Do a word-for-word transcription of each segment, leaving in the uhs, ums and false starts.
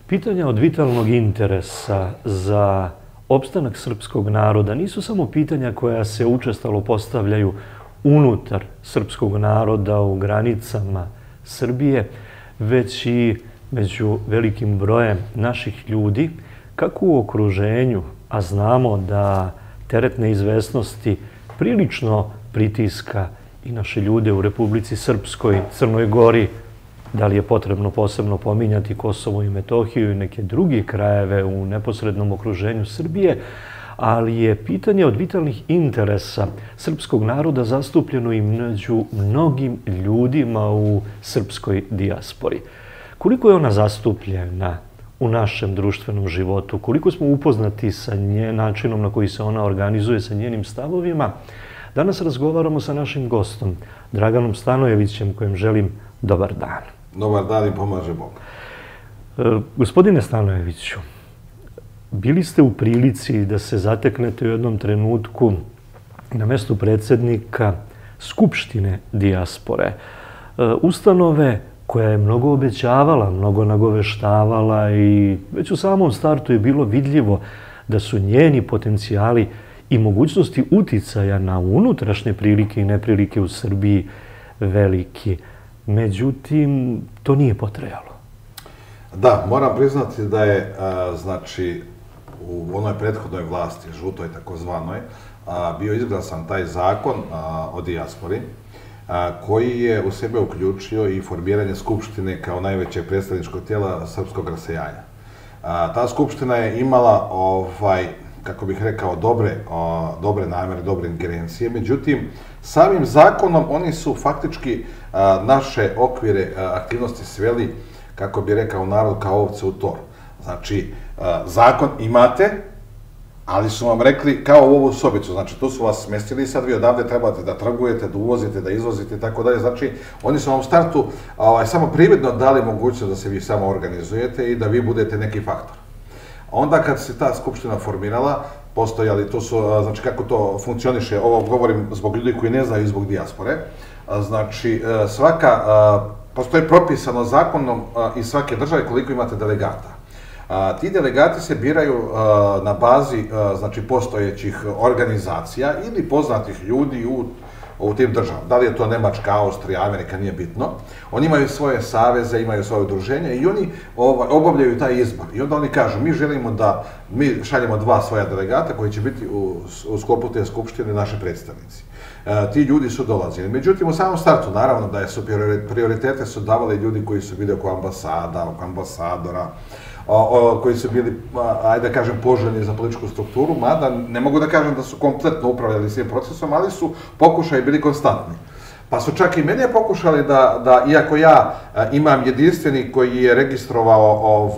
Pitanja od vitalnog interesa za opstanak srpskog naroda nisu samo pitanja koja se učestalo postavljaju unutar srpskog naroda u granicama Srbije, već i među velikim brojem naših ljudi, kako u okruženju, a znamo da teret neizvesnosti prilično pritiska i naše ljude u Republici Srpskoj, Crnoj Gori, da li je potrebno posebno pominjati Kosovo i Metohiju i neke druge krajeve u neposrednom okruženju Srbije, ali je pitanje od vitalnih interesa srpskog naroda zastupljeno i među mnogim ljudima u srpskoj dijaspori. Koliko je ona zastupljena u našem društvenom životu, koliko smo upoznati sa nje, načinom na koji se ona organizuje, sa njenim stavovima, danas razgovaramo sa našim gostom, Draganom Stanojevićem, kojem želim dobar dan. Dobar dan i pomaže Bog. E, gospodine Stanojeviću, bili ste u prilici da se zateknete u jednom trenutku na mestu predsjednika Skupštine dijaspore, e, ustanove koja je mnogo obećavala, mnogo nagoveštavala i već u samom startu je bilo vidljivo da su njeni potencijali i mogućnosti uticaja na unutrašnje prilike i neprilike u Srbiji veliki. Međutim, to nije potrajalo. Da, moram priznati da je, znači, u onoj prethodnoj vlasti, žutoj takozvanoj, bio izglasan taj zakon o dijaspori, koji je u sebe uključio i formiranje Skupštine kao najvećeg predstavničkog tijela srpskog rasejanja. Ta Skupština je imala, ovaj, kako bih rekao, dobre, dobre namere, dobre ingerencije. Međutim, samim zakonom oni su faktički naše okvire aktivnosti sveli, kako bi rekao narod, kao ovce u tor. Znači, zakon imate, ali su vam rekli kao u ovu sobicu. Znači, tu su vas smestili i sad vi odavde trebate da trgujete, da uvozite, da izvozite i tako dalje. Znači, oni su vam u startu samo prividno dali mogućnost da se vi samo organizujete i da vi budete neki faktor. Onda kad se ta skupština formirala, postojali, to su, znači kako to funkcioniše, ovo govorim zbog ljudi koji ne znaju i zbog dijaspore, znači svaka, postoji propisano zakonom iz svake države koliko imate delegata. Ti delegati se biraju na bazi, znači, postojećih organizacija ili poznatih ljudi u u tim državama. Da li je to Nemačka, Austrija, Amerika, nije bitno. Oni imaju svoje saveze, imaju svoje udruženje i oni obavljaju taj izbor. I onda oni kažu, mi želimo da, mi šaljemo dva svoja delegata koji će biti u sklopu te skupštine naše predstavnici. Ti ljudi su dolazili. Međutim, u samom startu, naravno da su prioritete su davali ljudi koji su bili oko ambasada, oko ambasadora, koji su bili, ajde da kažem, poželjni za političku strukturu, mada ne mogu da kažem da su kompletno upravljali svim procesom, ali su pokušaji bili konstantni. Pa su čak i mene pokušali da, iako ja imam jedinstveni koji je registrovao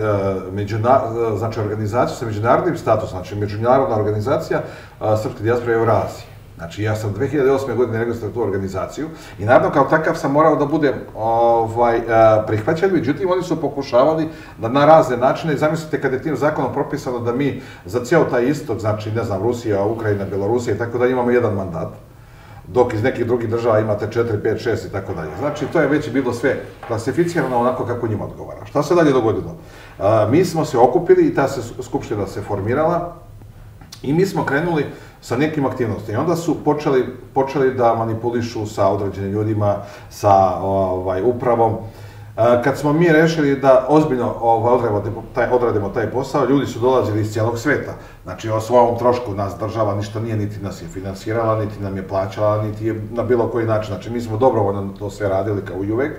organizaciju sa međunarodnim statusom, znači međunarodna organizacija Srpske dijaspore Eurazije. Znači, ja sam dve hiljade osme. godine registrovao tu organizaciju i naravno kao takav sam morao da budem prihvaćen, međutim oni su pokušavali da na razne načine, zamislite kad je tim zakonom propisano da mi za cijel taj istok, znači ne znam, Rusija, Ukrajina, Belorusija i tako da imamo jedan mandat, dok iz nekih drugih država imate četiri, pet, šest i tako dalje. Znači, to je već bilo sve klasificirano onako kako njima odgovara. Šta se dalje dogodilo? Mi smo se okupili i ta skupština se formirala i mi smo krenuli sa nekim aktivnostima. I onda su počeli da manipulišu sa određenim ljudima, sa upravom. Kad smo mi rešili da ozbiljno odradimo taj posao, ljudi su dolazili iz cijelog sveta. Znači, o svojom trošku nas država ništa nije, niti nas je finansirala, niti nam je plaćala, niti je na bilo koji način. Znači, mi smo dobrovoljno to sve radili kao i uvek.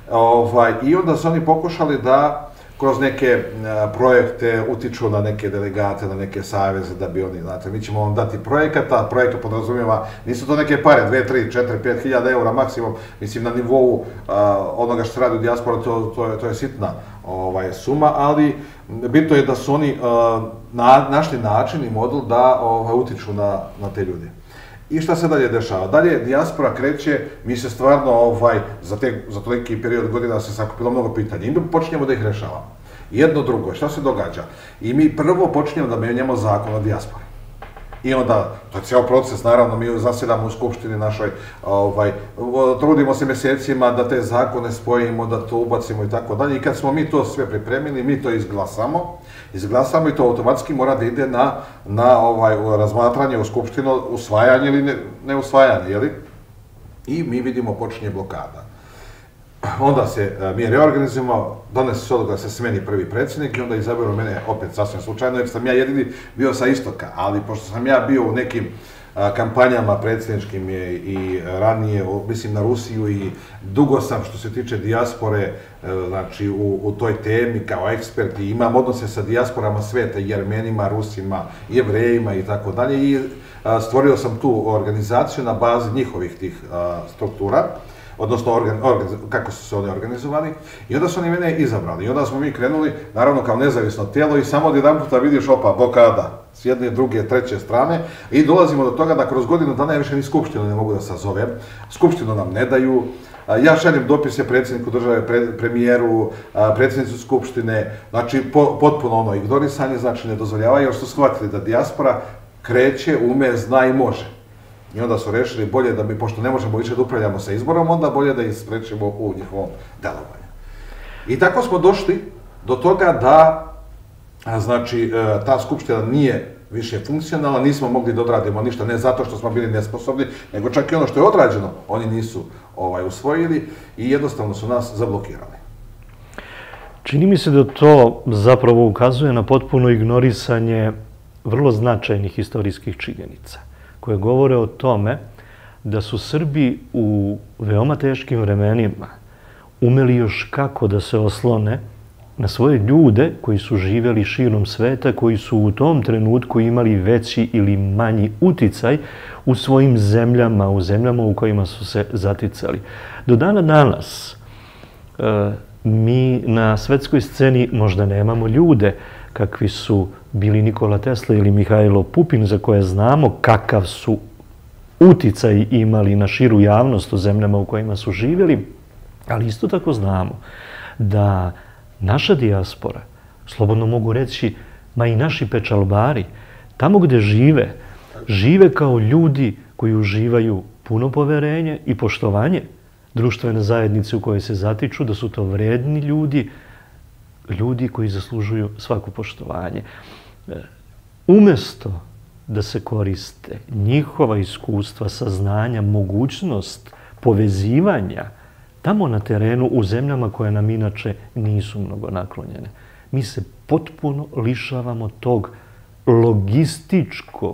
I onda su oni pokušali da kroz neke projekte utiču na neke delegate, na neke saveze, da bi oni, znate, mi ćemo vam dati projekat, a projekat podrazumijeva, nisu to neke pare, dve, tri, četiri, pet hiljada eura maksimum, mislim, na nivou onoga što se radi u dijasporu, to je sitna suma, ali bitno je da su oni našli način i model da utiču na te ljude. I šta se dalje dešava? Dalje, dijaspora kreće, mi se stvarno za toliki period godina se sakupilo mnogo pitanja i mi počinjemo da ih rešavamo. Jedno drugo, šta se događa? I mi prvo počinjemo da menjamo zakon o dijaspori. I onda, to je cijel proces, naravno, mi zasjedamo u Skupštini našoj, ovaj, trudimo se mjesecima da te zakone spojimo, da to ubacimo i tako dalje. I kad smo mi to sve pripremili, mi to izglasamo, izglasamo i to automatski mora da ide na, na ovaj, razmatranje u Skupštinu, usvajanje ili ne, ne usvajanje, jeli? I mi vidimo počinje blokada. Onda se mi reorganizujemo, donese se odluka da se smeni prvi predsjednik i onda izaberu mene opet sasvim slučajno, jer sam ja jedini bio sa istoka, ali pošto sam ja bio u nekim kampanjama predsjedničkim i ranije, mislim na Rusiju i dugo sam što se tiče dijaspore, znači u, u toj temi kao ekspert i imam odnose sa dijasporama sveta, i Armenima, Rusima, Jevrejima i tako dalje i stvorio sam tu organizaciju na bazi njihovih tih struktura, odnosno organ, organ, kako su se oni organizovali, i onda su oni mene izabrali. I onda smo mi krenuli, naravno kao nezavisno tijelo, i samo od jedan puta vidiš, opa, blokada, s jedne, druge, treće strane, i dolazimo do toga da kroz godinu dana ja više ni Skupštinu ne mogu da sazovem, Skupštinu nam ne daju, ja šaljem dopise predsjedniku države, pre, premijeru, predsjednicu Skupštine, znači po, potpuno ono ignorisanje, znači ne dozvoljavaju, jer su shvatili da dijaspora kreće, ume, zna i može. I onda su rešili bolje da mi, pošto ne možemo više da upravljamo sa izborom, onda bolje da ih sprečimo u njihovom delovanju. I tako smo došli do toga da, znači, ta skupština nije više funkcionalna, nismo mogli da odradimo ništa, ne zato što smo bili nesposobni, nego čak i ono što je odrađeno, oni nisu ovaj, usvojili i jednostavno su nas zablokirali. Čini mi se da to zapravo ukazuje na potpuno ignorisanje vrlo značajnih historijskih činjenica, koje govore o tome da su Srbi u veoma teškim vremenima umeli još kako da se oslone na svoje ljude koji su živjeli širom sveta, koji su u tom trenutku imali veći ili manji uticaj u svojim zemljama, u zemljama u kojima su se zaticali. Do dana danas mi na svetskoj sceni možda nemamo ljude kakvi su bili Nikola Tesla ili Mihajlo Pupin, za koje znamo kakav su uticaj imali na širu javnost u zemljama u kojima su živjeli, ali isto tako znamo da naša dijaspora, slobodno mogu reći, ma i naši pečalbari, tamo gdje žive, žive kao ljudi koji uživaju puno poverenje i poštovanje društvene zajednice u kojoj se zatiču, da su to vredni ljudi, ljudi koji zaslužuju svako poštovanje. Umjesto da se koriste njihova iskustva, saznanja, mogućnost povezivanja tamo na terenu u zemljama koje nam inače nisu mnogo naklonjene, mi se potpuno lišavamo tog logističkog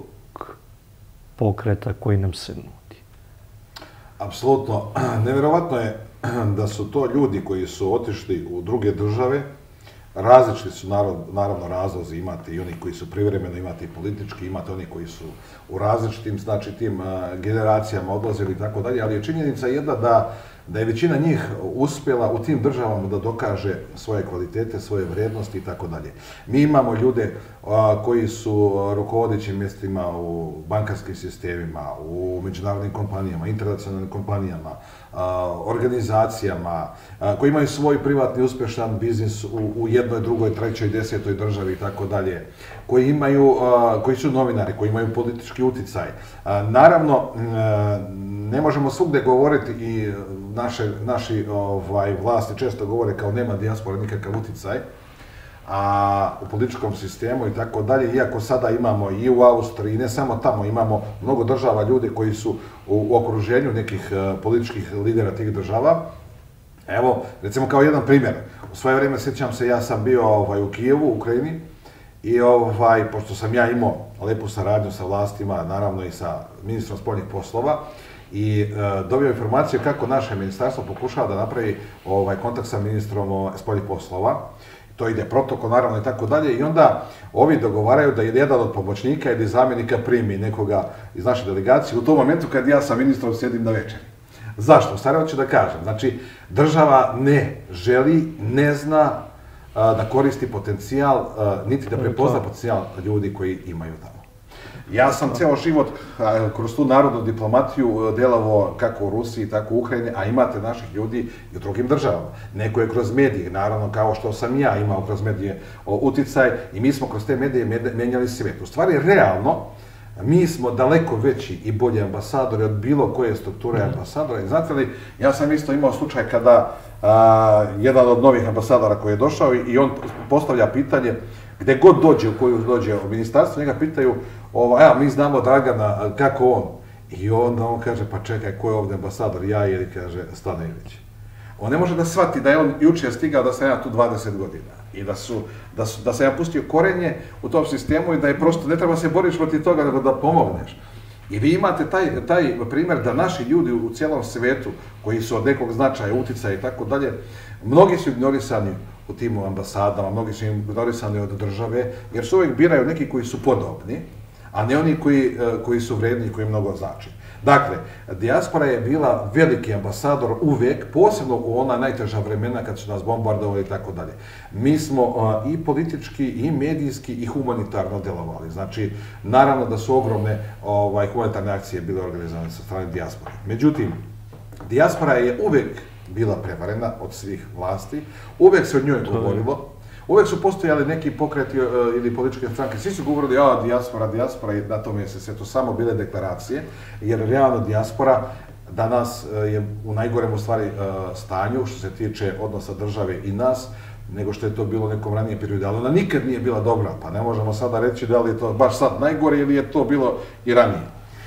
pokreta koji nam se nudi. Apsolutno. Nevjerovatno je da su to ljudi koji su otišli u druge države. Različiti su naravno razlozi, imate i oni koji su privremeno, imate i politički, imate oni koji su u različitim, znači tim generacijama odlazili i tako dalje, ali je činjenica jedna da, da je većina njih uspjela u tim državama da dokaže svoje kvalitete, svoje vrijednosti i tako dalje. Mi imamo ljude a, koji su rukovodećim mjestima u bankarskim sistemima, u međunarodnim kompanijama, internacionalnim kompanijama, a, organizacijama, a, koji imaju svoj privatni uspješan biznis u, u jednoj, drugoj, trećoj, desetoj državi i tako dalje, koji imaju, a, koji su novinari, koji imaju politički uticaj. A, naravno, a, ne možemo svugde govoriti i naše, naši ovaj, vlasti često govore kao nema dijaspora nikakav uticaj a, u političkom sistemu i tako dalje, iako sada imamo i u Austriji, ne samo tamo, imamo mnogo država ljudi koji su u, u okruženju nekih uh, političkih lidera tih država. Evo, recimo kao jedan primjer, u svoje vrijeme sjećam se, ja sam bio ovaj, u Kijevu, u Ukrajini, i ovaj, pošto sam ja imao lepu saradnju sa vlastima, naravno i sa ministrom spoljnih poslova, i e, dobio informaciju kako naše ministarstvo pokušava da napravi ovaj, kontakt sa ministrom o, spoljnih poslova. To ide protokol, naravno i tako dalje, i onda ovi dogovaraju da jedan od pomoćnika ili zamjenika primi nekoga iz naše delegacije u tom momentu kad ja sa ministrom sjedim na večeri. Zašto? Stvarno hoću da kažem. Znači, država ne želi, ne zna a, da koristi potencijal, a, niti da prepozna potencijal ljudi koji imaju tamo. Ja sam ceo život kroz tu narodnu diplomatiju delovao kako u Rusiji, tako u Ukrajini, a imate naših ljudi i u drugim državama. Neko je kroz medije, naravno kao što sam ja imao kroz medije uticaj, i mi smo kroz te medije menjali svijet. U stvari, realno, Mi smo daleko veći i bolji ambasadori od bilo koje strukture ambasadora. I znate li, ja sam isto imao slučaj kada a, jedan od novih ambasadora koji je došao i, i on postavlja pitanje gdje god dođe, u koju dođe u ministarstvo, njega pitaju, ovaj, a mi znamo Dragana, kako on? I onda on kaže, pa čekaj, ko je ovdje ambasador? Ja ili, kaže, Stanojević. On ne može da shvati da je on jučer stigao da sam ja tu dvadeset godina i da, su, da, su, da sam ja pustio korenje u tom sistemu i da je prosto, ne treba se boriti protiv toga, nego da pomogneš. I vi imate taj, taj primjer da naši ljudi u cijelom svijetu, koji su od nekog značaja, uticaja i tako dalje, mnogi su ignorisani u tim ambasadama, mnogi su ignorisani od države, jer su uvijek biraju neki koji su podobni, a ne oni koji, koji su vredni i koji mnogo znači. Dakle, dijaspora je bila veliki ambasador uvijek, posebno u ona najteža vremena kad su nas bombardovali i tako dalje. Mi smo uh, i politički, i medijski, i humanitarno djelovali. Znači, naravno da su ogromne ovaj, humanitarne akcije bile organizovane sa strane dijaspore. Međutim, dijaspora je uvijek bila prevarena od svih vlasti, uvijek se o njoj govorilo. Uvijek su postojali neki pokreti uh, ili političke stranke, svi su govorili, ja, dijaspora, dijaspora, i na tome se sve to samo bile deklaracije, jer realno dijaspora danas uh, je u najgorem u stvari uh, stanju što se tiče odnosa države i nas, nego što je to bilo u nekom ranijem periodu, ali ona nikad nije bila dobra, pa ne možemo sada reći da li je to baš sad najgore ili je to bilo i ranije.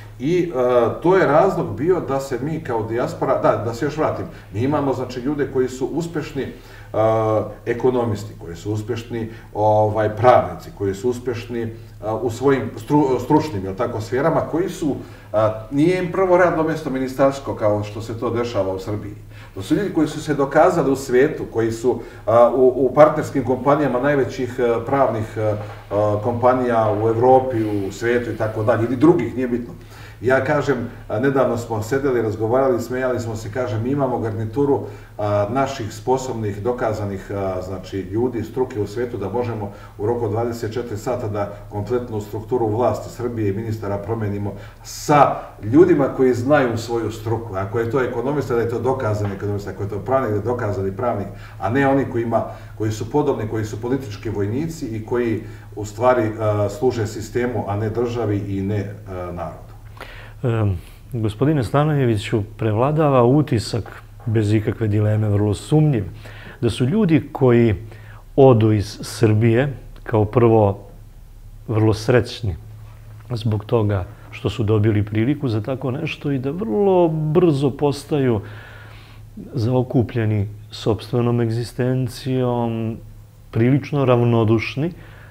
I uh, to je razlog bio da se mi kao dijaspora, da, da se još vratim, mi imamo znači ljude koji su uspješni Uh, ekonomisti, koji su uspješni ovaj, pravnici, koji su uspješni uh, u svojim stru, stručnim jel tako, sferama, koji su, uh, nije im prvo radno mjesto ministarsko kao što se to dešava u Srbiji. To su ljudi koji su se dokazali u svijetu, koji su uh, u, u partnerskim kompanijama najvećih uh, pravnih uh, kompanija u Evropi, u svijetu i tako dalje, ili drugih, nije bitno. Ja kažem, nedavno smo sedeli, razgovarali, smejali smo se, kažem, mi imamo garnituru a, naših sposobnih, dokazanih a, znači, ljudi, struke u svijetu, da možemo u roku od dvadeset četiri sata da kompletnu strukturu vlasti Srbije i ministara promenimo sa ljudima koji znaju svoju struku. Ako je to ekonomista, da je to dokazani ekonomista, ako je to pravnik, da je dokazani pravnik, a ne oni koji, ima, koji su podobni, koji su politički vojnici i koji u stvari a, služe sistemu, a ne državi i ne a, narodu. E, gospodine Stanojeviću, prevladava utisak, bez ikakve dileme, vrlo sumnjiv, da su ljudi koji odu iz Srbije kao prvo vrlo srećni zbog toga što su dobili priliku za tako nešto i da vrlo brzo postaju zaokupljeni sopstvenom egzistencijom, prilično ravnodušni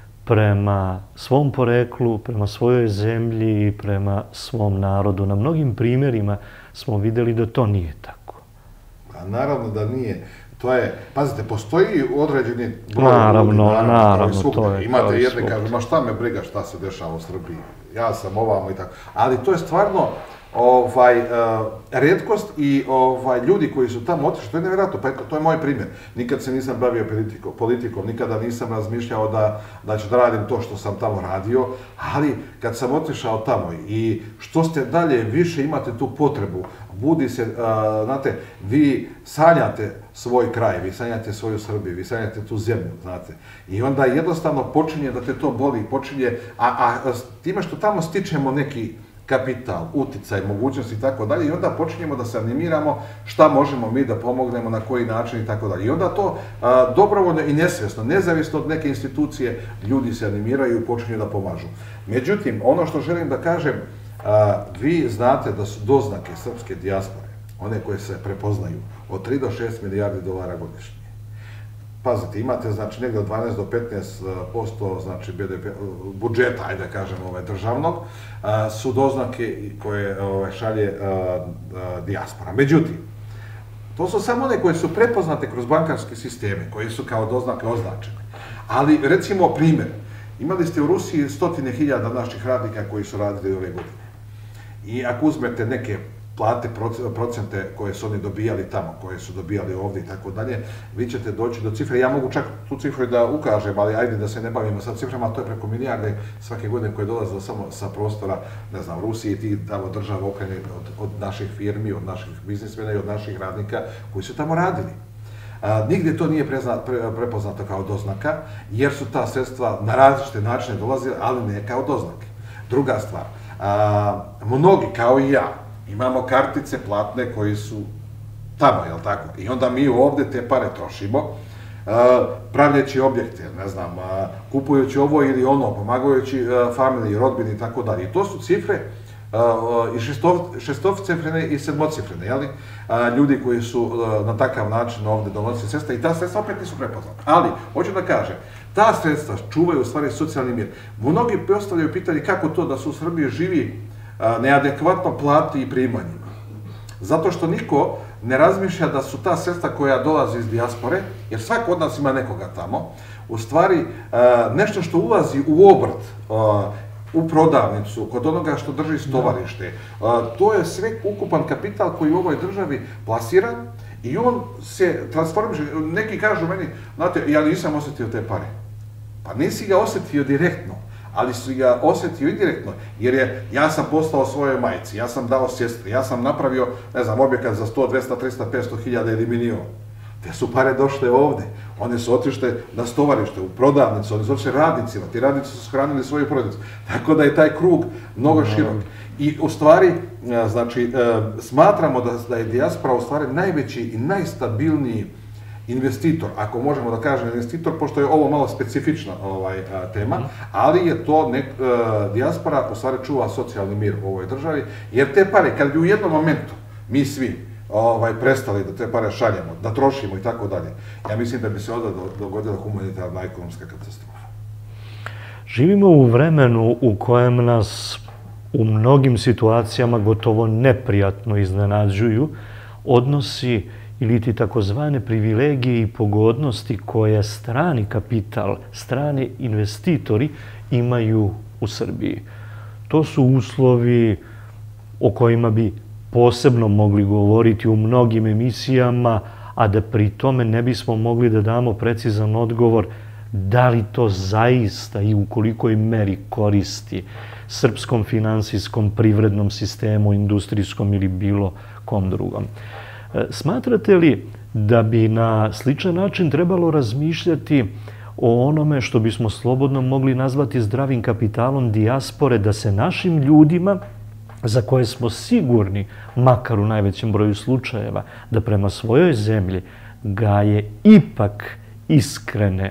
prema svom poreklu, prema svojoj zemlji i prema svom narodu. Na mnogim primjerima smo vidjeli da to nije tako. A naravno da nije. To je, pazite, postoji određeni broj naravno, ljudi, naravno, naravno, svugdje. to je. Imate to je jedne, kažu, ma šta me briga šta se dešava u Srbiji, ja sam ovamo i tako. Ali to je stvarno ovaj, uh, retkost i ovaj, ljudi koji su tamo otišli, to je nevjerojatno, pa to je moj primjer. Nikad se nisam bavio politiko, politikom, nikada nisam razmišljao da, da ću da radim to što sam tamo radio, ali kad sam otišao tamo i što ste dalje više imate tu potrebu, budi se, uh, znate, vi sanjate svoj kraj, vi sanjate svoju Srbiju, vi sanjate tu zemlju, znate. I onda jednostavno počinje da te to boli, počinje, a, a time što tamo stičemo neki kapital, uticaj, mogućnosti i tako dalje, i onda počinjemo da se animiramo šta možemo mi da pomognemo, na koji način i tako dalje. I onda to a, dobrovoljno i nesvjesno, nezavisno od neke institucije, ljudi se animiraju i počinju da pomažu. Međutim, ono što želim da kažem, a, vi znate da su doznake srpske dijaspore, one koje se prepoznaju, od tri do šest milijardi dolara godišnje. Pazite, imate znači negdje od dvanaest do petnaest posto znači be de pe budžeta, ajde da kažem, ovaj, državnog, a, su doznake koje ovaj, šalje a, a, dijaspora. Međutim, to su samo one koje su prepoznate kroz bankarske sisteme, koje su kao doznake označene. Ali, recimo, primjer, imali ste u Rusiji stotine hiljada naših radnika koji su radili ove godine. I ako uzmete neke plate, procente koje su oni dobijali tamo, koje su dobijali ovdje i tako dalje, vi ćete doći do cifre. Ja mogu čak tu cifru da ukažem, ali ajde da se ne bavimo sa ciframa, to je preko milijarde svake godine koje dolaze samo sa prostora, ne znam, Rusije i tih tamo država okrene od, od naših firmi, od naših biznismena i od naših radnika koji su tamo radili. A, nigdje to nije prezna, pre, prepoznato kao doznaka, jer su ta sredstva na različite načine dolazile, ali ne kao doznake. Druga stvar, Mnogi, kao i ja, imamo kartice platne koji su tamo, jel tako? I onda mi ovde te pare trošimo, pravljeći objekte, ne znam, kupujući ovo ili ono, pomagajući familiji, rodbini i tako dalje. I to su cifre i šestocifrene i sedmocifrene, jel? Ljudi koji su na takav način ovde donosili sredstva i ta sredstva opet nisu prepoznata. Ali, hoću da kažem, ta sredstva čuvaju u stvari socijalni mir. Mnogi postavljaju pitanje kako to da se u Srbiji živi neadekvatno plati i primanjima. Zato što niko ne razmišlja da su ta sredstva koja dolaze iz dijaspore, jer svako od nas ima nekoga tamo, u stvari nešto što ulazi u obrt, u prodavnicu, kod onoga što drži stovarište. To je sve ukupan kapital koji u ovoj državi plasira i on se transformiše. Neki kažu meni, znate, ja nisam osjetio te pare. Pa nisi ga osjetio direktno, ali si ga osjetio indirektno, jer je, ja sam poslao svojoj majci, ja sam dao sestri, ja sam napravio, ne znam, objekat za sto, dvesta, trista, petsto hiljada ili milion. Te su pare došle ovde, one su otišle na stovarište, u prodavnicu, one su otišle radnicima, ti radnici su shranili svoju porodicu. Tako da je taj krug mnogo širok. I u stvari, znači, smatramo da je dijaspora u stvari najveći i najstabilniji investitor, ako možemo da kažem investitor, pošto je ovo malo specifična tema, ali je to, dijaspora u stvari čuva socijalni mir u ovoj državi, jer te pare, kad bi u jednom momentu mi svi prestali da te pare šaljemo, da trošimo i tako dalje, ja mislim da bi se onda dogodila humanitarna ekonomska katastrofa. Živimo u vremenu u kojem nas u mnogim situacijama gotovo neprijatno iznenađuju odnosi ili ti takozvane privilegije i pogodnosti koje strani kapital, strani investitori imaju u Srbiji. To su uslovi o kojima bi posebno mogli govoriti u mnogim emisijama, a da pri tome ne bismo mogli da damo precizan odgovor da li to zaista i u kolikoj meri koristi srpskom finansijskom, privrednom sistemu, industrijskom ili bilo kom drugom. Smatrate li da bi na sličan način trebalo razmišljati o onome što bismo slobodno mogli nazvati zdravim kapitalom dijaspore, da se našim ljudima, za koje smo sigurni, makar u najvećem broju slučajeva, da prema svojoj zemlji gaje ipak iskrene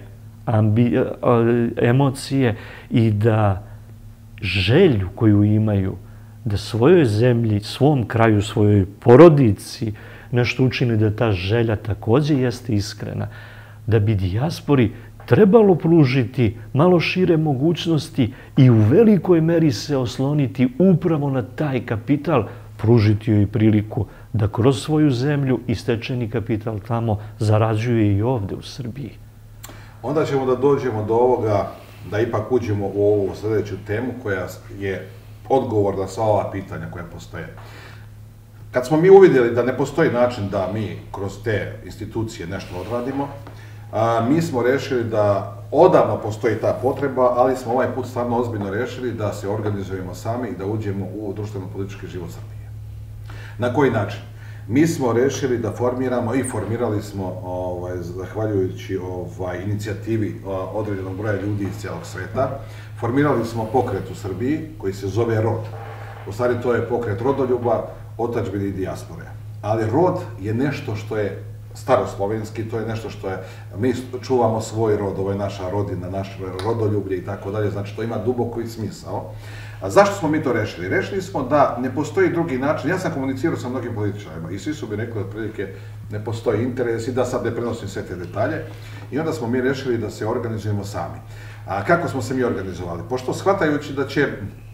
emocije i da želju koju imaju da svojoj zemlji, svom kraju, svojoj porodici nešto učini, da ta želja takođe jeste iskrena, da bi dijaspori trebalo pružiti malo šire mogućnosti i u velikoj meri se osloniti upravo na taj kapital, pružiti joj priliku da kroz svoju zemlju i stečeni kapital tamo zarađuje i ovde u Srbiji. Onda ćemo da dođemo do ovoga, da ipak uđemo u ovu sljedeću temu koja je odgovor na sva ova pitanja koja postoje. Kad smo mi uvidjeli da ne postoji način da mi kroz te institucije nešto odradimo, mi smo rešili da odavno postoji ta potreba, ali smo ovaj put stvarno ozbiljno rešili da se organizujemo sami i da uđemo u društveno-politički život Srbije. Na koji način? Mi smo rešili da formiramo i formirali smo, zahvaljujući inicijativi određenog broja ljudi iz cijelog sveta, formirali smo pokret u Srbiji koji se zove ROD. U stvari to je pokret rodoljuba, otadžbine i dijaspore. Ali rod je nešto što je staroslovenski, to je nešto što je, mi čuvamo svoj rod, ovo je naša rodina, naše rodoljublje i tako dalje, znači to ima duboko i smisao. A zašto smo mi to rešili? Rešili smo da ne postoji drugi način, ja sam komunicirao sa mnogim političarima i svi su bi rekli otprilike ne postoji interes i da sad ne prenosim sve te detalje i onda smo mi rešili da se organizujemo sami. A kako smo se mi organizovali? Pošto shvatajući da će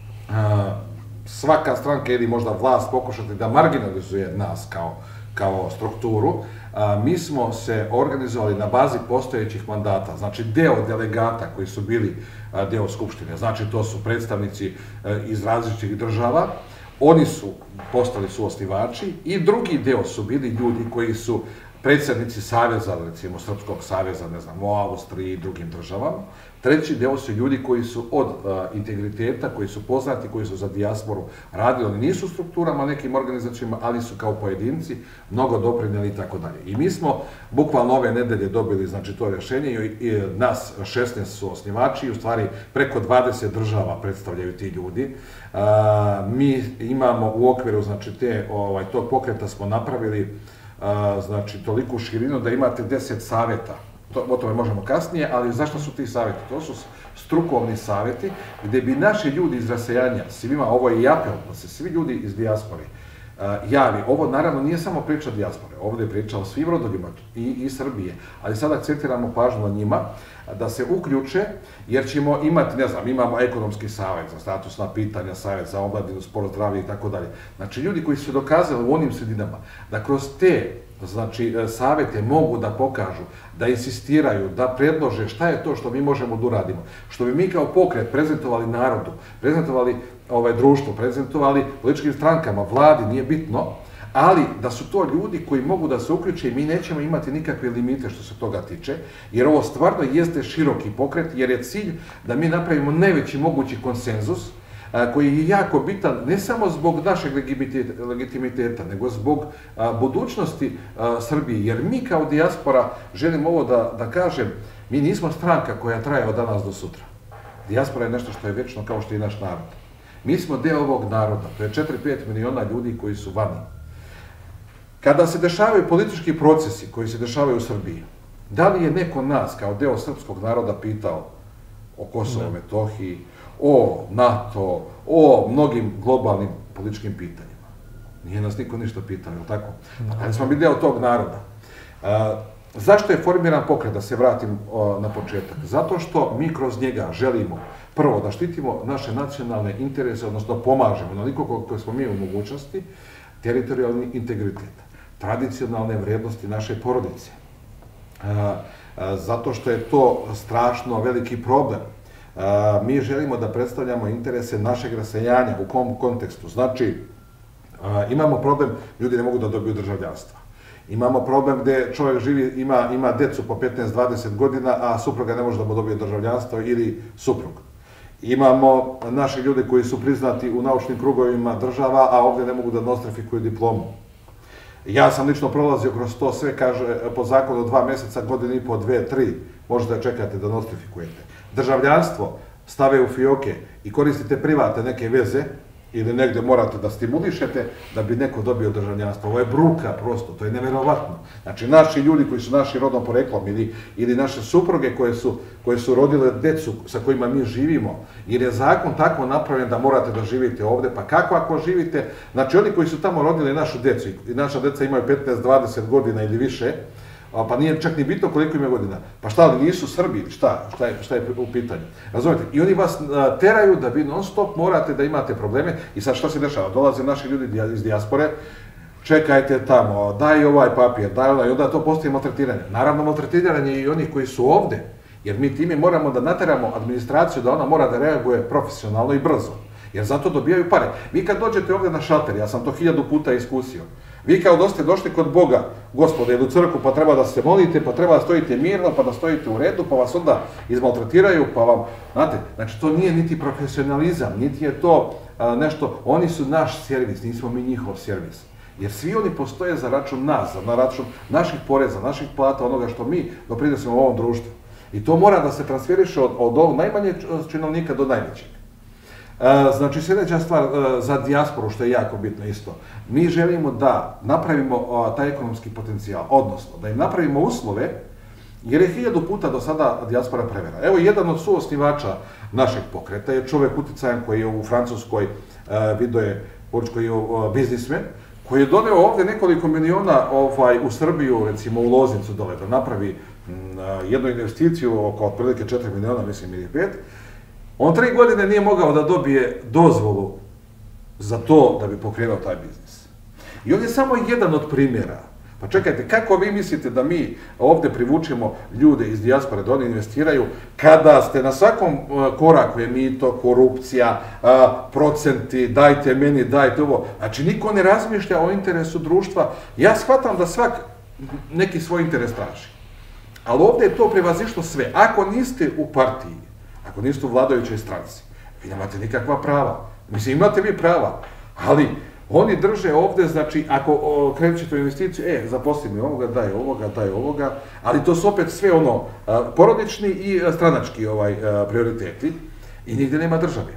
svaka stranka ili možda vlast pokušati da marginalizuje nas kao, kao strukturu, mi smo se organizovali na bazi postojećih mandata, znači deo delegata koji su bili deo Skupštine, znači to su predstavnici iz različitih država, oni su postali suosnivači i drugi deo su bili ljudi koji su predsjednici saveza, recimo Srpskog saveza, ne znam, u Austriji i drugim državama. Treći deo su ljudi koji su od integriteta, koji su poznati, koji su za dijasporu radili. Oni nisu u strukturama, nekim organizacijama, ali su kao pojedinci mnogo doprinijeli i tako dalje. I mi smo bukvalno ove nedelje dobili, znači, to rješenje i nas šesnaest su osnivači i u stvari preko dvadeset država predstavljaju ti ljudi. Mi imamo u okviru, znači, te, ovaj, tog pokreta smo napravili, znači, toliku širinu da imate deset savjeta. O tome možemo kasnije, ali zašto su ti savjeti? To su strukovni savjeti gdje bi naši ljudi iz rasejanja, svima, ovo je i apel, da se svi ljudi iz dijaspore javi. Ovo naravno nije samo priča dijaspore, ovdje je priča o svim rodovima i Srbije, ali sad akcentiramo pažnju na njima da se uključe, jer ćemo imati, ne znam, imamo ekonomski savjet za statusna pitanja, savjet za omladinu, sport, zdravlje i tako dalje. Znači, ljudi koji su dokazali u onim sredinama da kroz te, znači, savjete mogu da pokažu, da insistiraju, da predlože šta je to što mi možemo da uradimo, što bi mi kao pokret prezentovali narodu, prezentovali ovaj društvo, prezentovali političkim strankama, vladi, nije bitno, ali da su to ljudi koji mogu da se uključe i mi nećemo imati nikakve limite što se toga tiče, jer ovo stvarno jeste široki pokret, jer je cilj da mi napravimo najveći mogući konsenzus, koji je jako bitan ne samo zbog našeg legitimiteta, nego zbog budućnosti Srbije, jer mi kao dijaspora, želim ovo da kažem, mi nismo stranka koja traje od danas do sutra. Dijaspora je nešto što je večno kao što je i naš narod. Mi smo deo ovog naroda, to je četiri do pet miliona ljudi koji su vani. Kada se dešavaju politički procesi koji se dešavaju u Srbiji, da li je neko nas kao deo srpskog naroda pitao o Kosovo i Metohiji, o NATO, o mnogim globalnim političkim pitanjima? Nije nas niko ništa pitao, je li tako? Ali smo mi deo tog naroda. Zašto je formiran pokret, da se vratim na početak? Zato što mi kroz njega želimo prvo da štitimo naše nacionalne interese, odnosno pomažemo onoliko koliko smo mi u mogućnosti, teritorijalni integritet, tradicionalne vrednosti naše porodice. Zato što je to strašno veliki problem. Mi želimo da predstavljamo interese našeg raseljanja. U kom kontekstu? Znači, imamo problem, ljudi ne mogu da dobiju državljanstva. Imamo problem gde čovjek živi, ima decu po petnaest do dvadeset godina, a supruga ne može da mu dobije državljanstvo ili suprug. Imamo naše ljude koji su priznati u naučnim krugovima država, a ovdje ne mogu da nostrifikuju diplomu. Ja sam lično prolazio kroz to sve, kaže, po zakonu dva meseca, godinu i po, dve, tri, možete da čekate da nostrifikujete. Državljanstvo stave u fioke i koristite private neke veze ili negde morate da stimulišete da bi neko dobio državljanstvo. Ovo je bruka prosto, to je neverovatno. Znači, naši ljudi koji su naši rodnom poreklom ili naše supruge koje su rodile decu sa kojima mi živimo, jer je zakon tako napravljen da morate da živite ovde, pa kako ako živite? Znači, oni koji su tamo rodili našu decu i naša deca imaju petnaest do dvadeset godina ili više, pa nije čak ni bitno koliko ima godina. Pa šta, ali nisu Srbi ili šta? Šta je u pitanju? Razumete? I oni vas teraju da vi non stop morate da imate probleme. I sad šta se dešava? Dolaze naši ljudi iz dijaspore, čekajte tamo, daj ovaj papir, daj onaj, i onda to postoji maltretiranje. Naravno, maltretiranje i onih koji su ovde, jer mi time moramo da nateramo administraciju da ona mora da reaguje profesionalno i brzo. Jer zato dobijaju pare. Vi kad dođete ovde na šalter, ja sam to hiljadu puta iskusio, vi kao da ste došli kod Boga, Gospoda, ili u crkvu, pa treba da se molite, pa treba da stojite mirno, pa da stojite u redu, pa vas onda izmaltretiraju, pa vam, znate, znači to nije niti profesionalizam, niti je to nešto, oni su naš servis, nismo mi njihov servis. Jer svi oni postoje za račun nas, za račun naših poreza, naših plata, onoga što mi doprinosimo u ovom društvu. I to mora da se transferiše od ovog najmanjeg činovnika do najvećeg. Znači, sljedeća stvar za dijasporu, što je jako bitno isto, mi želimo da napravimo taj ekonomski potencijal, odnosno da im napravimo uslove, jer je hiljadu puta do sada dijaspora prevera. Evo, jedan od suosnivača našeg pokreta je čovek uticajan koji je u Francuskoj, vidio je koji je biznismen, koji je doneo ovde nekoliko miliona u Srbiju, recimo u Loznicu dole, da napravi jednu investiciju oko otprilike četiri miliona, mislim, ili pet. On tri godine nije mogao da dobije dozvolu za to da bi pokrenuo taj biznis. I on je samo jedan od primjera. Pa čekajte, kako vi mislite da mi ovde privučemo ljude iz dijaspore da oni investiraju kada ste na svakom koraku je mito, korupcija, procenti, dajte meni, dajte ovo. Znači, niko ne razmišlja o interesu društva. Ja shvatam da svak neki svoj interes traži. Ali ovdje je to prevazišlo sve. Ako niste u partiji, ako niste u vladajućoj stranci, vi nemate nikakva prava. Mislim, imate vi prava, ali oni drže ovdje, znači, ako krenut ćete u investiciju, e, zaposli mi ovoga, daj ovoga, daj ovoga, ali to su opet sve ono, porodični i stranački ovaj, prioriteti i nigdje nema države.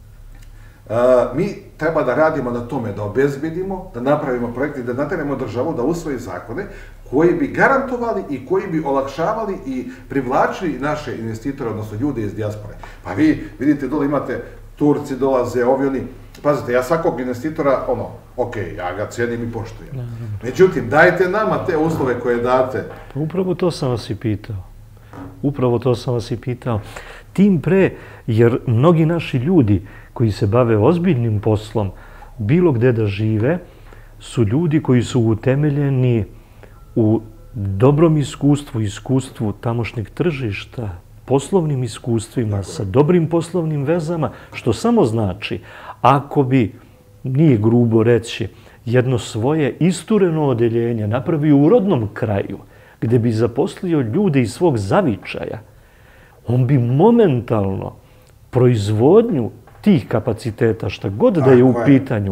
Mi treba da radimo na tome, da obezbedimo, da napravimo projekte i da nateramo državu da usvoji zakone koji bi garantovali i koji bi olakšavali i privlačili naše investitore, odnosno ljude iz dijaspore. Pa vi vidite, dole imate Turci, dolaze, ovi oni. Pazite, ja svakog investitora, ono, ok, ja ga cijenim i poštujem. Međutim, dajte nama te uslove koje date. Pa upravo to sam vas i pitao. Upravo to sam vas i pitao. Tim pre, jer mnogi naši ljudi koji se bave ozbiljnim poslom, bilo gde da žive, su ljudi koji su utemeljeni u dobrom iskustvu, iskustvu tamošnjeg tržišta, poslovnim iskustvima, sa dobrim poslovnim vezama, što samo znači, ako bi, nije grubo reći, jedno svoje istureno odeljenje napravio u rodnom kraju, gde bi zaposlio ljude iz svog zavičaja, on bi momentalno proizvodnju tih kapaciteta, šta god da je u pitanju,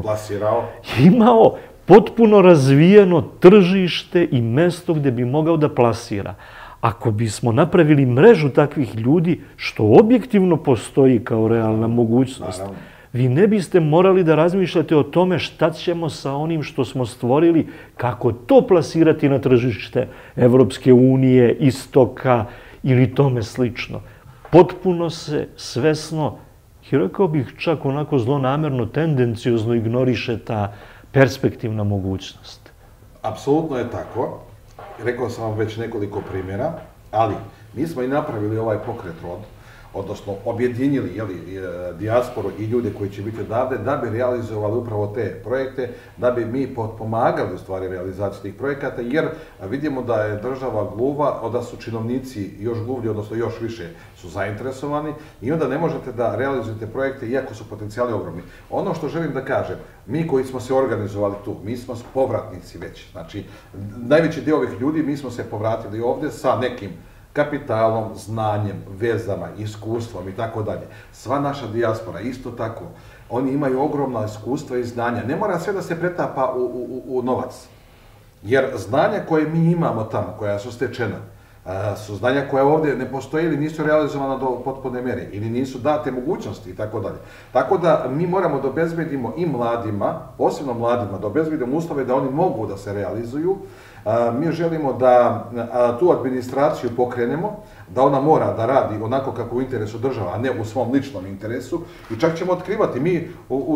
imao potpuno razvijeno tržište i mesto gde bi mogao da plasira. Ako bismo napravili mrežu takvih ljudi, što objektivno postoji kao realna mogućnost, vi ne biste morali da razmišljate o tome šta ćemo sa onim što smo stvorili, kako to plasirati na tržište Evropske unije, Istoka ili tome slično. Potpuno se svesno, i rekao bih čak onako zlonamerno, tendencijozno ignoriše ta perspektivna mogućnost. Apsolutno je tako. Rekao sam vam već nekoliko primjera, ali mi smo i napravili ovaj pokret rod, odnosno objedinili dijasporu i ljude koji će biti odavde, da bi realizovali upravo te projekte, da bi mi pomagali u stvari realizaciju tih projekata, jer vidimo da je država gluva, da su činovnici još gluvlji, odnosno još više su zainteresovani i onda ne možete da realizujete projekte iako su potencijali ogromni. Ono što želim da kažem, mi koji smo se organizovali tu, mi smo povratnici već, znači najveći dio ovih ljudi mi smo se povratili ovde sa nekim kapitalom, znanjem, vezama, iskustvom i tako dalje. Sva naša dijaspora, isto tako, oni imaju ogromna iskustva i znanja. Ne mora sve da se pretapa u, u, u novac. Jer znanja koje mi imamo tamo, koja su stečena, su znanja koja ovdje ne postoje ili nisu realizovana do potpune mere ili nisu date mogućnosti i tako dalje. Tako da mi moramo da obezbedimo i mladima, posebno mladima, da obezbedimo uslove da oni mogu da se realizuju. Mi želimo da tu administraciju pokrenemo, da ona mora da radi onako kako u interesu država, a ne u svom ličnom interesu. I čak ćemo otkrivati, mi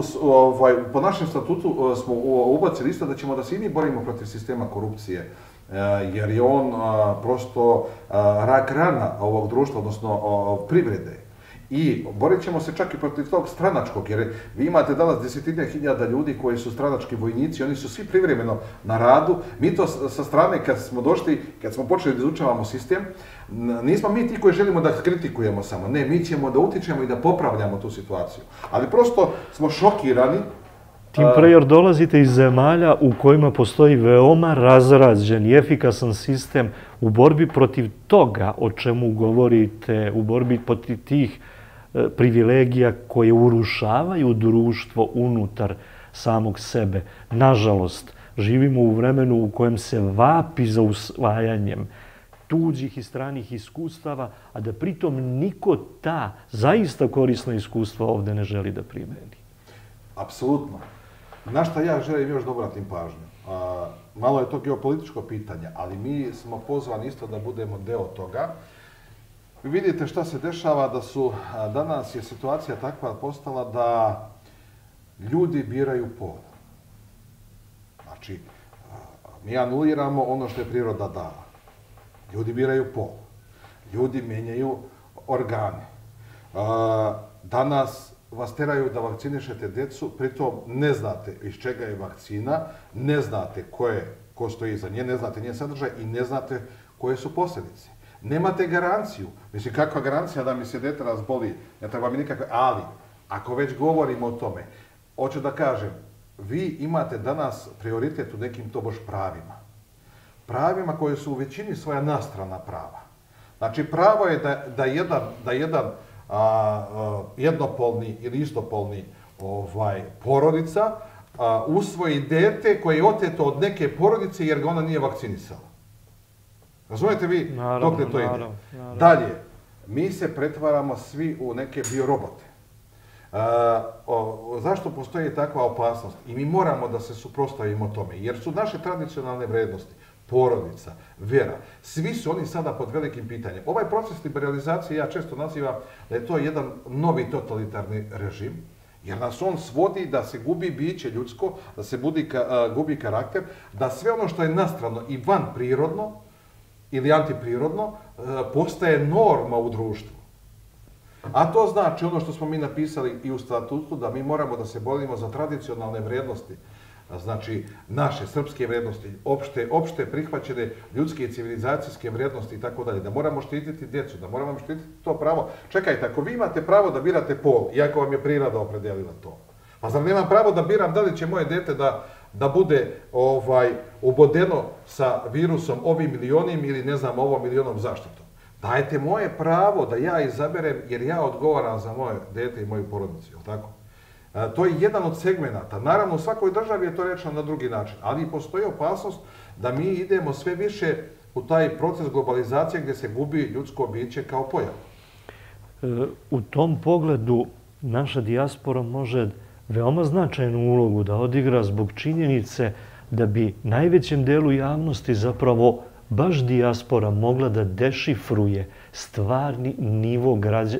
po našem statutu smo ubacili isto da ćemo da se i mi borimo protiv sistema korupcije, jer je on prosto rak rana ovog društva, odnosno privrede. I borit ćemo se čak i protiv tog stranačkog, jer vi imate danas desetine hiljada ljudi koji su stranački vojnici, oni su svi privremeno na radu. Mi to sa strane, kad smo došli, kad smo počeli da izučavamo sistem, nismo mi ti koji želimo da kritikujemo samo, ne, mi ćemo da utičemo i da popravljamo tu situaciju. Ali prosto smo šokirani. Tim pre jer dolazite iz zemalja u kojima postoji veoma razrađen i efikasan sistem u borbi protiv toga o čemu govorite, u borbi protiv tih privilegija koje urušavaju društvo unutar samog sebe. Nažalost, živimo u vremenu u kojem se vapi za usvajanjem tuđih i stranih iskustava, a da pritom niko ta zaista korisna iskustva ovde ne želi da primeni. Apsolutno. Na šta ja želim još da obratim pažnju? Malo je to geopolitičko pitanje, ali mi smo pozvani isto da budemo deo toga. Vi vidite šta se dešava, da su danas je situacija takva postala da ljudi biraju pol. Znači, mi anuliramo ono što je priroda dala. Ljudi biraju pol. Ljudi menjaju organe. Danas vas teraju da vakcinišete decu, pritom ne znate iz čega je vakcina, ne znate ko je, ko stoji iza nje, ne znate njen sadržaj i ne znate koje su posljedice. Nemate garanciju. Mislim, kakva garancija da mi se dete razboli, ne treba mi nikakve, ali ako već govorimo o tome, hoću da kažem, vi imate danas prioritet u nekim tobož pravima. pravima koje su u većini svoja nastrana prava. Znači, pravo je da, da jedan, da jedan a, a, jednopolni ili istopolni ovaj, porodica a, usvoji dete koje je oteto od neke porodice jer ga ona nije vakcinisala. Razumijete vi dok li to ide? Naravno, naravno. Dalje, mi se pretvaramo svi u neke biorobote. Uh, o, zašto postoji takva opasnost? I mi moramo da se suprotstavimo tome, jer su naše tradicionalne vrednosti, porodica, vera, svi su oni sada pod velikim pitanjem. Ovaj proces liberalizacije ja često nazivam da je to jedan novi totalitarni režim, jer nas on svodi da se gubi biće ljudsko, da se budi, uh, gubi karakter, da sve ono što je nastrano i van prirodno ili antiprirodno uh, postaje norma u društvu. A to znači ono što smo mi napisali i u statutu, da mi moramo da se borimo za tradicionalne vrednosti, znači naše srpske vrednosti, opšte, opšte prihvaćene ljudske i civilizacijske vrednosti i tako dalje, da moramo štititi djecu, da moramo štititi to pravo. Čekajte, ako vi imate pravo da birate pol, iako vam je priroda opredelila to, pa zar nemam pravo da biram da li će moje dete da, da bude ovaj, ubodeno sa virusom ovim ili onim ili ne znam ovom ili onom zaštitom? Dajte moje pravo da ja izaberem, jer ja odgovaram za moje dete i moju porodicu, jel tako? E, to je jedan od segmenata. Naravno, u svakoj državi je to rečeno na drugi način, ali postoji opasnost da mi idemo sve više u taj proces globalizacije gdje se gubi ljudsko biće kao pojav. E, u tom pogledu naša dijaspora može veoma značajnu ulogu da odigra zbog činjenice da bi najvećem delu javnosti zapravo baš dijaspora mogla da dešifruje stvarni nivo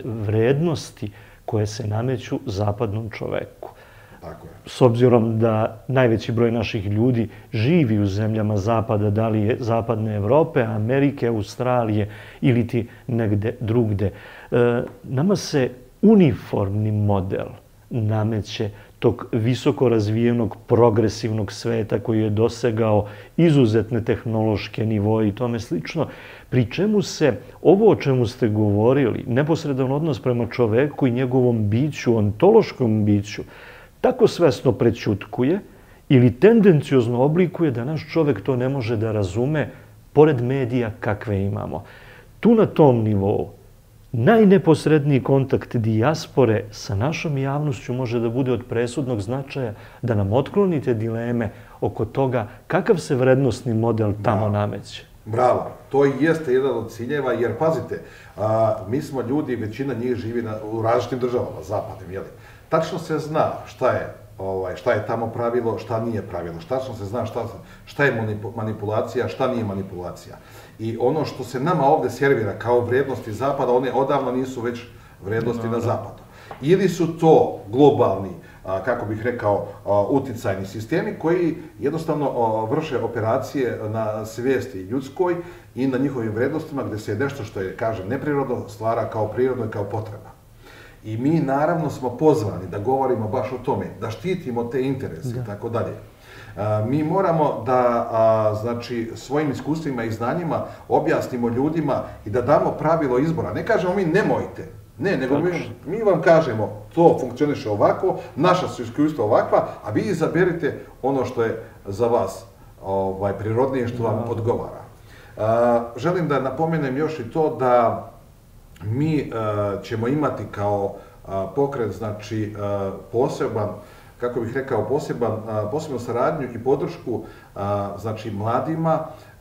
vrednosti koje se nameću zapadnom čoveku. Tako je. S obzirom da najveći broj naših ljudi živi u zemljama zapada, da li je zapadne Evrope, Amerike, Australije ili ti negde drugde, e, nama se uniformni model nameće tog visoko razvijenog progresivnog sveta koji je dosegao izuzetne tehnološke nivoje i tome slično, pri čemu se ovo o čemu ste govorili, neposredan odnos prema čoveku i njegovom biću, ontološkom biću, tako svesno prećutkuje ili tendenciozno oblikuje da naš čovek to ne može da razume pored medija kakve imamo. Tu na tom nivou najneposredniji kontakt dijaspore sa našom javnošću može da bude od presudnog značaja da nam otklonite dileme oko toga kakav se vrednostni model tamo nameće. Bravo, to i jeste jedan od ciljeva, jer pazite, a, mi smo ljudi, većina njih živi na, u različitim državama, zapadnim, jeli? Tačno se zna šta je, ovaj, šta je tamo pravilo, šta nije pravilo, tačno se zna šta, šta je manipulacija, šta nije manipulacija. I ono što se nama ovdje servira kao vrednosti Zapada, one odavno nisu već vrednosti no, na Zapadu. Ili su to globalni, kako bih rekao, uticajni sistemi koji jednostavno vrše operacije na svijesti ljudskoj i na njihovim vrednostima gdje se nešto što je, kažem, neprirodno stvara kao prirodno i kao potreba. I mi naravno smo pozvani da govorimo baš o tome, da štitimo te interese i tako dalje. Mi moramo da, znači, svojim iskustvima i znanjima objasnimo ljudima i da damo pravilo izbora. Ne kažemo mi nemojte, ne, nego mi, mi vam kažemo to funkcioniše ovako, naša su iskustva ovakva, a vi izaberite ono što je za vas ovaj, prirodnije, što vam odgovara. Želim da napomenem još i to da mi ćemo imati kao pokret, znači, poseban, kako bih rekao, poseban, posebnu saradnju i podršku, znači, mladima,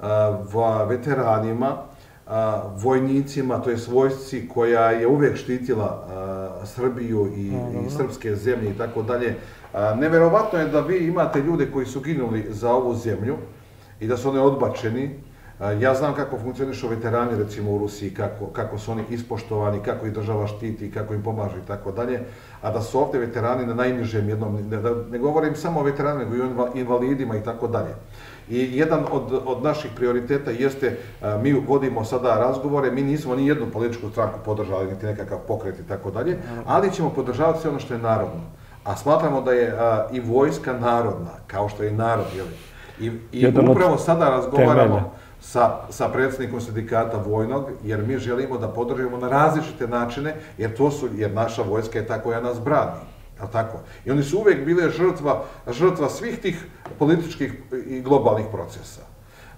veteranima, vojnicima, to je vojsci koja je uvijek štitila Srbiju i, i srpske zemlje i tako dalje. Neverovatno je da vi imate ljude koji su ginuli za ovu zemlju i da su oni odbačeni. Ja znam kako funkcionišu veterani, recimo u Rusiji, kako, kako su oni ispoštovani, kako ih država štiti, kako im pomaže i tako dalje, a da su ovdje veterani na najnižem jednom, ne, ne govorim samo o veteranima, nego i o invalidima i tako dalje. I jedan od, od naših prioriteta jeste, mi vodimo sada razgovore, mi nismo ni jednu političku stranku podržali, niti nekakav pokret i tako dalje, ali ćemo podržavati sve ono što je narodno. A smatramo da je a, i vojska narodna, kao što je i narod, jeli? I, i upravo sada razgovaramo sa, sa predsjednikom sindikata vojnog, jer mi želimo da podržimo na različite načine, jer, to su, jer naša vojska je ta koja nas brani. Tako? I oni su uvijek bile žrtva, žrtva svih tih političkih i globalnih procesa.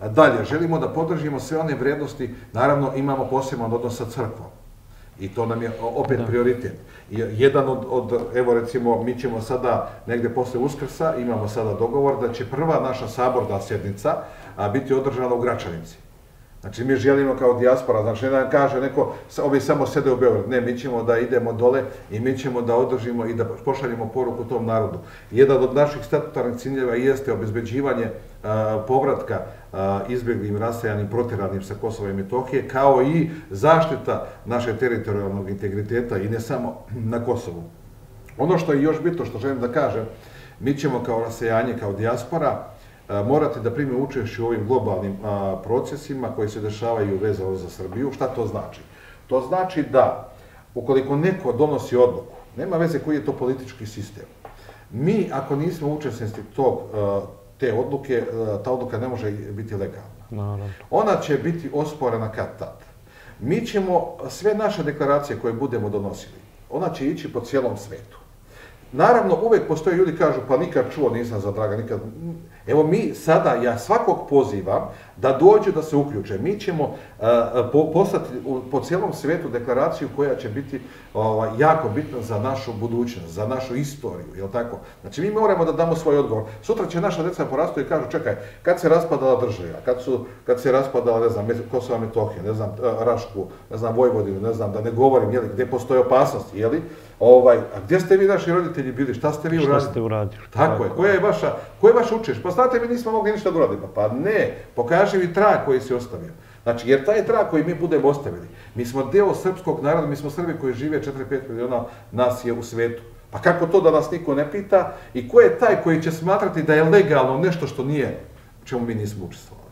Dalje, želimo da podržimo sve one vrijednosti, naravno imamo poseban odnos sa crkvom. I to nam je opet da. prioritet. Jedan od, od, evo recimo, mi ćemo sada negde posle Uskrsa, imamo sada dogovor da će prva naša saborna sjednica a, biti održana u Gračanici. Znači, mi želimo kao dijaspora, znači, ne da nam kaže neko, ovi samo sede u Beograd, ne, mi ćemo da idemo dole i mi ćemo da održimo i da pošaljemo poruku tom narodu. Jedan od naših statutarnih ciljeva jeste obezbeđivanje a, povratka a, izbjeglim, rasejanim, proteranim sa Kosova i Metohije, kao i zaštita naše teritorijalnog integriteta i ne samo na Kosovu. Ono što je još bitno, što želim da kažem, mi ćemo kao rasejanje, kao dijaspora, morate da prime učešće u ovim globalnim a, procesima koji se dešavaju vezano za Srbiju. Šta to znači? To znači da, ukoliko neko donosi odluku, nema veze koji je to politički sistem, mi, ako nismo učesnici tog, a, te odluke, a, ta odluka ne može biti legalna. Naravno. Ona će biti osporena kad tad. Mi ćemo sve naše deklaracije koje budemo donosili, ona će ići po cijelom svetu. Naravno, uvek postoje ljudi kažu, pa nikad čuo nisam za Draga, nikad... Evo mi sada, ja svakog pozivam da dođe da se uključe. Mi ćemo uh, po, poslati u, po cijelom svetu deklaraciju koja će biti uh, jako bitna za našu budućnost, za našu istoriju, jel tako? Znači, mi moramo da damo svoj odgovor. Sutra će naša deca porastu i kažu, čekaj, kad se raspadala država, kad, su, kad se raspadala, ne znam, Kosova Metohija, ne znam, Rašku, ne znam, Vojvodinu, ne znam, da ne govorim, jeli, gdje postoje opasnost, jeli? Ovaj, a gdje ste vi naši roditelji bili? Šta ste vi uradili? Šta ste uradili? Tako je. Koja je vaša, koja je vaš učeš? Pa znate, mi nismo mogli ništa da uradimo. Pa ne, pokaži mi trag koji si ostavio. Znači, jer taj trag koji mi budemo ostavili, mi smo deo srpskog naroda, mi smo Srbi koji žive četiri do pet miliona nas je u svetu. Pa kako to da nas niko ne pita? I ko je taj koji će smatrati da je legalno nešto što nije, čemu mi nismo učestvovali?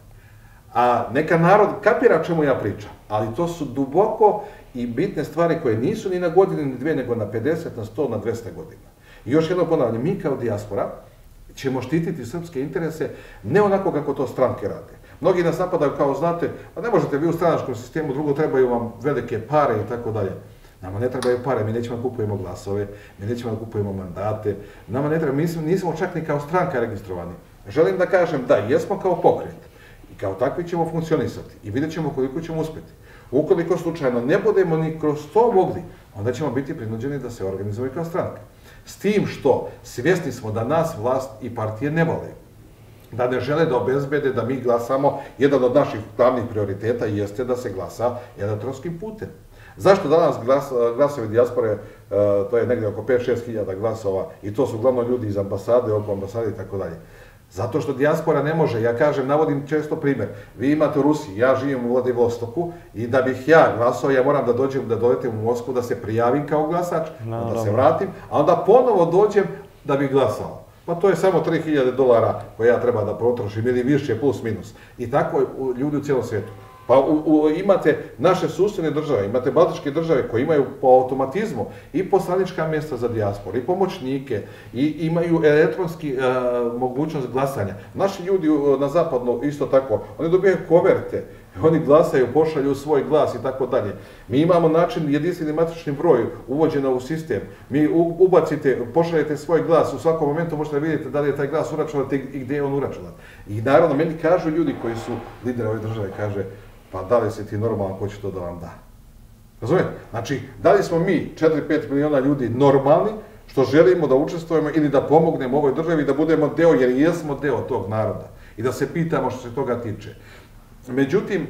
A neka narod kapira čemu ja pričam, ali to su duboko i bitne stvari koje nisu ni na godinu, ni dve, nego na pedeset, na sto, na dvesta godina. I još jedno ponavljam, mi kao dijaspora ćemo štititi srpske interese ne onako kako to stranke rade. Mnogi nas napadaju kao, znate, pa ne možete vi u stranačkom sistemu, drugo trebaju vam velike pare i tako dalje. Nama ne trebaju pare, mi nećemo da kupujemo glasove, mi nećemo da kupujemo mandate, nama ne treba, mi nismo, nismo čak ni kao stranka registrovani. Želim da kažem da jesmo kao pokret i kao takvi ćemo funkcionisati i vidjet ćemo koliko ćemo uspjeti. Ukoliko slučajno ne budemo ni kroz to mogli, onda ćemo biti prinuđeni da se organizujemo kao stranka. S tim što svjesni smo da nas vlast i partije ne vole, da ne žele da obezbede da mi glasamo, jedan od naših glavnih prioriteta jeste da se glasa elektronskim putem. Zašto danas glas, glasovi dijaspore, to je negdje oko pet do šest hiljada glasova, i to su uglavnom ljudi iz ambasade, oko ambasade i tako dalje? Zato što dijaspora ne može, ja kažem, navodim često primjer, vi imate u Rusiji, ja živim u Vladivostoku i da bih ja glasao, ja moram da dođem, da doletim u Moskvu, da se prijavim kao glasač, no, da se vratim, a onda ponovo dođem da bih glasao. Pa to je samo tri hiljade dolara koje ja treba da potrošim ili više plus minus. I tako ljudi u cijelom svijetu. Pa u, u, imate naše susjedne države, imate baltičke države koje imaju po automatizmu i poslanička mjesta za dijasporu, i pomoćnike, i imaju elektronski e, mogućnost glasanja. Naši ljudi na zapadu isto tako, oni dobijaju koverte, oni glasaju, pošalju svoj glas i tako dalje. Mi imamo način jedinstveni matični broj uvođeno u sistem. Mi ubacite, pošaljete svoj glas, u svakom momentu možete vidjeti da li je taj glas uračunat i gdje je on uračunat. I naravno, meni kažu ljudi koji su lideri ove države, kaže, pa da li si ti normalan, ko će to da vam da? Razumijete? Znači, da li smo mi, četiri do pet miliona ljudi, normalni, što želimo da učestvujemo ili da pomognemo ovoj državi, da budemo deo, jer jesmo deo tog naroda. I da se pitamo što se toga tiče. Međutim,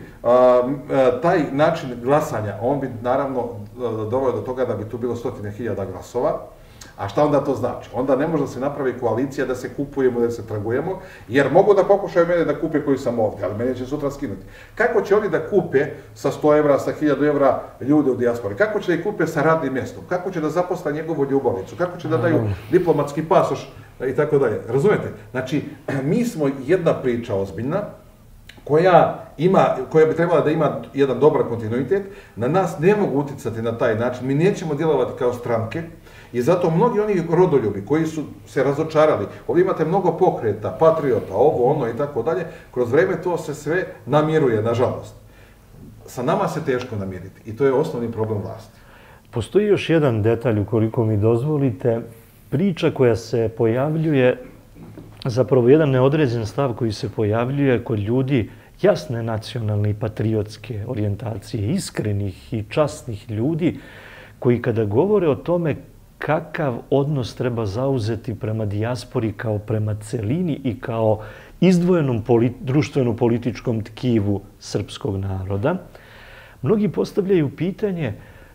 taj način glasanja, on bi naravno doveo do toga da bi tu bilo stotine hiljada glasova. A šta onda to znači? Onda ne može da se napravi koalicija, da se kupujemo, da se trgujemo, jer mogu da pokušaju mene da kupe koji sam ovdje, ali mene će sutra skinuti. Kako će oni da kupe sa sto evra, sa hiljadu evra ljude u dijaspori? Kako će da ih kupe sa radnim mjestom? Kako će da zaposle njegovu ljubavnicu? Kako će da daju diplomatski pasoš i tako dalje? Razumete? Znači, mi smo jedna priča ozbiljna, koja, ima, koja bi trebala da ima jedan dobar kontinuitet, na nas ne mogu uticati na taj način, mi nećemo djelovati kao stranke, i zato mnogi oni rodoljubi koji su se razočarali, ovdje imate mnogo pokreta, patriota, ovo, ono i tako dalje, kroz vreme to se sve namiruje, nažalost. Sa nama se teško namiriti i to je osnovni problem vlasti. Postoji još jedan detalj, ukoliko mi dozvolite, priča koja se pojavljuje, zapravo jedan neodređen stav koji se pojavljuje kod ljudi, jasne nacionalne i patriotske orijentacije, iskrenih i časnih ljudi koji kada govore o tome kakav odnos treba zauzeti prema dijaspori kao prema celini i kao izdvojenom društveno-političkom tkivu srpskog naroda, mnogi postavljaju pitanje,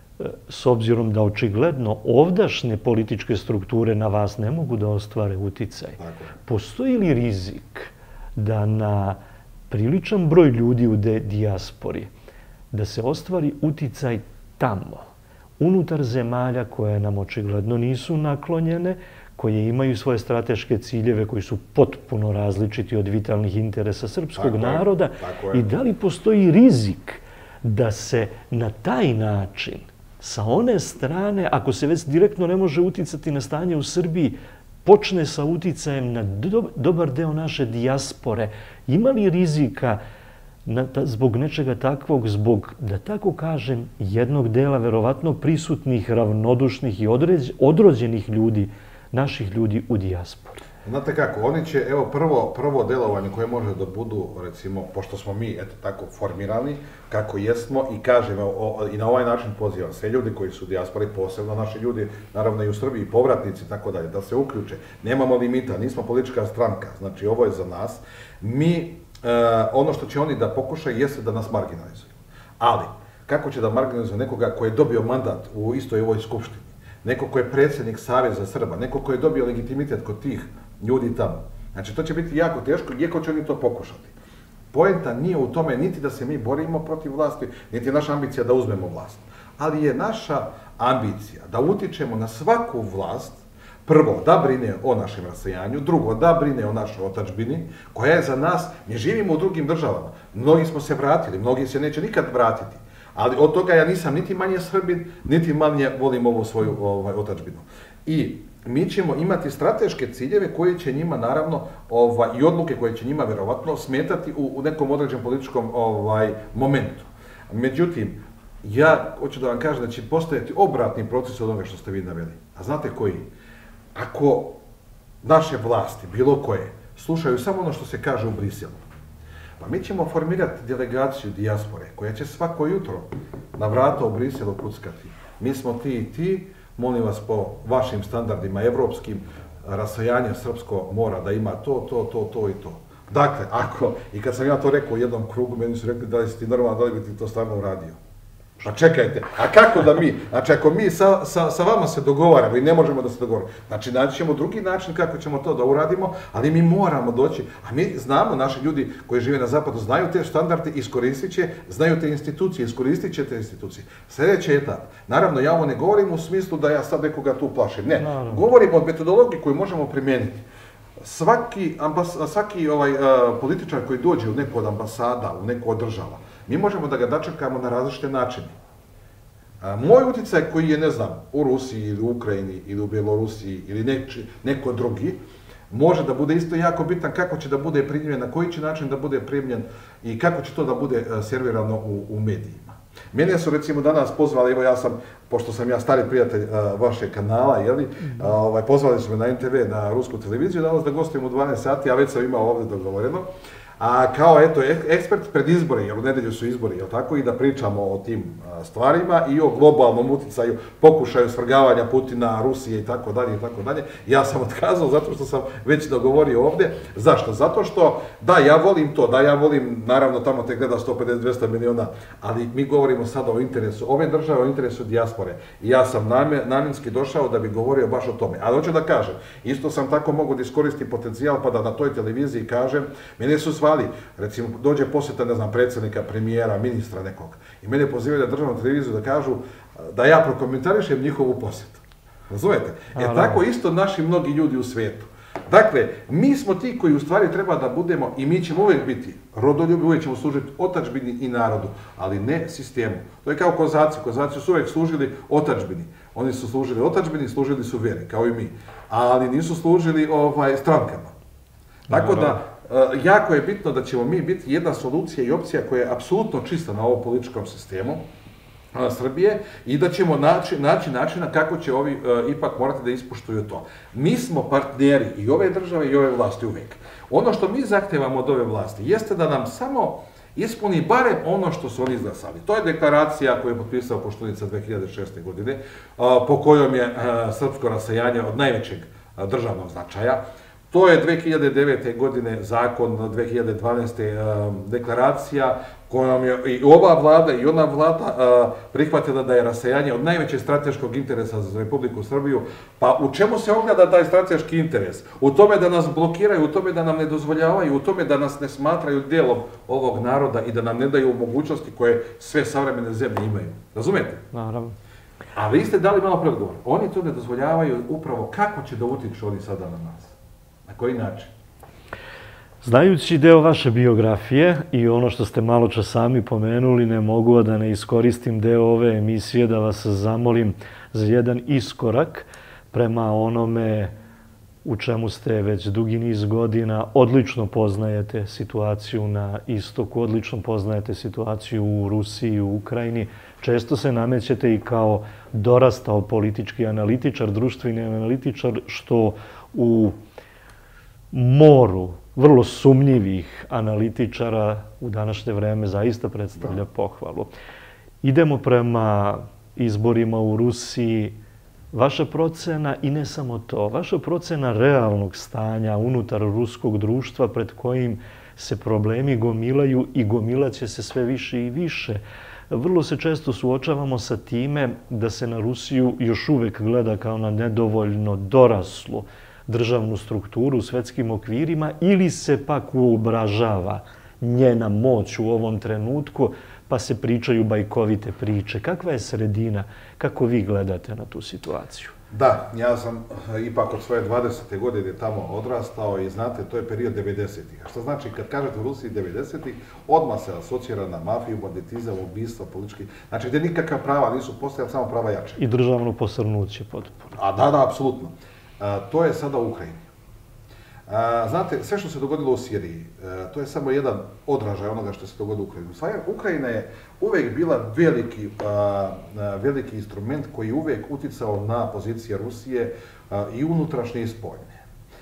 s obzirom da očigledno ovdašnje političke strukture na vas ne mogu da ostvare uticaj, postoji li rizik da na priličan broj ljudi u dijaspori da se ostvari uticaj tamo, unutar zemalja koje nam očigledno nisu naklonjene, koje imaju svoje strateške ciljeve koji su potpuno različiti od vitalnih interesa srpskog naroda, i da li postoji rizik da se na taj način sa one strane, ako se već direktno ne može uticati na stanje u Srbiji, počne sa uticajem na dobar deo naše dijaspore? Ima li rizika zbog nečega takvog, zbog, da tako kažem, jednog dela verovatno prisutnih, ravnodušnih i odrođenih ljudi, naših ljudi u dijaspori? Znate kako, oni će, evo, prvo, prvo delovanje koje može da budu, recimo, pošto smo mi, eto tako, formirani, kako jesmo, i kažem, i na ovaj način pozivam sve ljudi koji su u dijaspori, posebno naši ljudi, naravno i u Srbiji, povratnici i tako dalje, da se uključe. Nemamo limita, nismo politička stranka, znači ovo je za nas. Mi, ono što će oni da pokušaju jeste da nas marginalizuju. Ali, kako će da marginalizuju nekoga koji je dobio mandat u istoj ovoj skupštini, neko ko je predsjednik Saveza Srba, neko ko je dobio legitimitet kod tih ljudi tamo. Znači, to će biti jako teško, iako će oni to pokušati. Poenta nije u tome niti da se mi borimo protiv vlasti, niti je naša ambicija da uzmemo vlast. Ali je naša ambicija da utičemo na svaku vlast, prvo, da brine o našem rasejanju, drugo, da brine o našoj otadžbini, koja je za nas, mi živimo u drugim državama. Mnogi smo se vratili, mnogi se neće nikad vratiti. Ali od toga ja nisam niti manje Srbin, niti manje volim ovu svoju otadžbinu. I mi ćemo imati strateške ciljeve koje će njima, naravno, i odluke koje će njima verovatno smetati u nekom određenom političkom momentu. Međutim, ja hoću da vam kažem da će postojati obratni proces od onoga što ste vi naveli. A znate koji? Ako naše vlasti, bilo koje, slušaju samo ono što se kaže u Briselu, pa mi ćemo formirati delegaciju dijaspore koja će svako jutro na vrata u Briselu kuckati. Mi smo ti i ti, molim vas po vašim standardima evropskim, rasajanje srpsko mora da ima to, to, to, to i to. Dakle, ako, i kad sam ja to rekao u jednom krugu, meni su rekli da li si ti normalno, da li bi ti to stvarno uradio. Pa čekajte, a kako da mi, znači ako mi sa vama se dogovaramo i ne možemo da se dogovorimo, znači naći ćemo drugi način kako ćemo to da uradimo, ali mi moramo doći, a mi znamo, naši ljudi koji žive na zapadu znaju te standarde, iskoristit će, znaju te institucije, iskoristit će te institucije. Sljedeći etap, naravno ja ovo ne govorim u smislu da ja sad nekoga tu plašim, ne, govorim o metodologiji koju možemo primijeniti. Svaki političar koji dođe u neku od ambasada, u neku od država, mi možemo da ga dočekamo na različite načine. Moj uticaj koji je, ne znam, u Rusiji ili u Ukrajini ili u Bjelorusiji ili neko drugi, može da bude isto jako bitan kako će da bude primljen, na koji će način da bude primljen i kako će to da bude servirano u medijima. Mene su recimo danas pozvali, evo ja sam, pošto sam ja stari prijatelj vašeg kanala, pozvali su me na en te ve, na rusku televiziju, danas da gostujem u dvanaest sati, a već sam imao ovdje dogovoreno. A kao, eto, ekspert pred izbore, jer u nedelju su izbori, jel tako, i da pričamo o tim stvarima i o globalnom uticaju, pokušaju svrgavanja Putina, Rusije i tako dalje i tako dalje. Ja sam otkazao zato što sam već dogovorio ovdje. Zašto? Zato što, da, ja volim to, da, ja volim, naravno, tamo te gleda sto pedeset do dvesta miliona, ali mi govorimo sada o interesu ove države, o interesu dijaspore. I ja sam namjenski došao da bi govorio baš o tome. Ali hoću da kažem, isto sam tako mogu da iskoristim potencijal pa da na toj televiziji kažem, mene su zvali, recimo, dođe posjeta, ne znam, predsjednika, premijera, ministra nekog, i mene pozivaju na državnu televiziju da kažu da ja prokomentarišem njihovu posjetu. Razumete? E tako isto naši mnogi ljudi u svijetu. Dakle, mi smo ti koji u stvari treba da budemo, i mi ćemo uvijek biti rodoljubi, uvijek ćemo služiti otadžbini i narodu, ali ne sistemu. To je kao kozaci. Kozaci su uvijek služili otadžbini. Oni su služili otadžbini, služili su vjeri, kao i mi. Ali nisu služili strankama. Tako da, jako je bitno da ćemo mi biti jedna solucija i opcija koja je apsolutno čista na ovom političkom sistemu Srbije i da ćemo naći načina kako će ovi ipak morati da ispoštuju to. Mi smo partneri i ove države i ove vlasti uvijek. Ono što mi zahtevamo od ove vlasti jeste da nam samo ispuni barem ono što su oni izglasali. To je deklaracija koju je potpisao Koštunica dve hiljade šeste. godine, po kojom je srpsko rasejanje od najvećeg državnog značaja. To je dve hiljade devete. godine zakon, dve hiljade dvanaeste. deklaracija kojom je i ova vlada i ona vlada prihvatila da je rasejanje od najvećeg strateškog interesa za Republiku Srbiju. Pa u čemu se ogleda taj strateški interes? U tome da nas blokiraju, u tome da nam ne dozvoljavaju, u tome da nas ne smatraju dijelom ovog naroda i da nam ne daju mogućnosti koje sve savremene zemlje imaju. Razumete? Naravno. A vi ste dali malo preodgovor. Oni to ne dozvoljavaju upravo kako će da utiču oni sada na nas. Na koji način? Znajući deo vaše biografije i ono što ste malo čas sami pomenuli, ne mogu da ne iskoristim deo ove emisije da vas zamolim za jedan iskorak prema onome u čemu ste već dugi niz godina. Odlično poznajete situaciju na istoku, odlično poznajete situaciju u Rusiji i u Ukrajini. Često se namećete i kao dorastao politički analitičar, društveni analitičar, što u moru vrlo sumnjivih analitičara u današnje vreme zaista predstavlja pohvalu. Idemo prema izborima u Rusiji. Vaša procena, i ne samo to, vaša procena realnog stanja unutar ruskog društva pred kojim se problemi gomilaju i gomilaće se sve više i više. Vrlo se često suočavamo sa time da se na Rusiju još uvek gleda kao na nedovoljno doraslu državnu strukturu u svetskim okvirima ili se pak uobražava njena moć u ovom trenutku, pa se pričaju bajkovite priče. Kakva je sredina? Kako vi gledate na tu situaciju? Da, ja sam ipak od svoje dvadesete. godine tamo odrastao i znate, to je period devedesetih. A što znači, kad kažete u Rusiji devedesetih, odmah se asocira na mafiju, banditizam, ubistva, politički. Znači, gdje nikakva prava nisu postojala, samo prava jače. I državno posrnuće potpuno. A da, da, apsolutno. To je sada u Ukrajini. Znate, sve što se dogodilo u Siriji, to je samo jedan odražaj onoga što se dogodilo u Ukrajini. Ukrajina je uvijek bila veliki, veliki instrument koji je uvijek uticao na pozicije Rusije i unutrašnje i spoljne.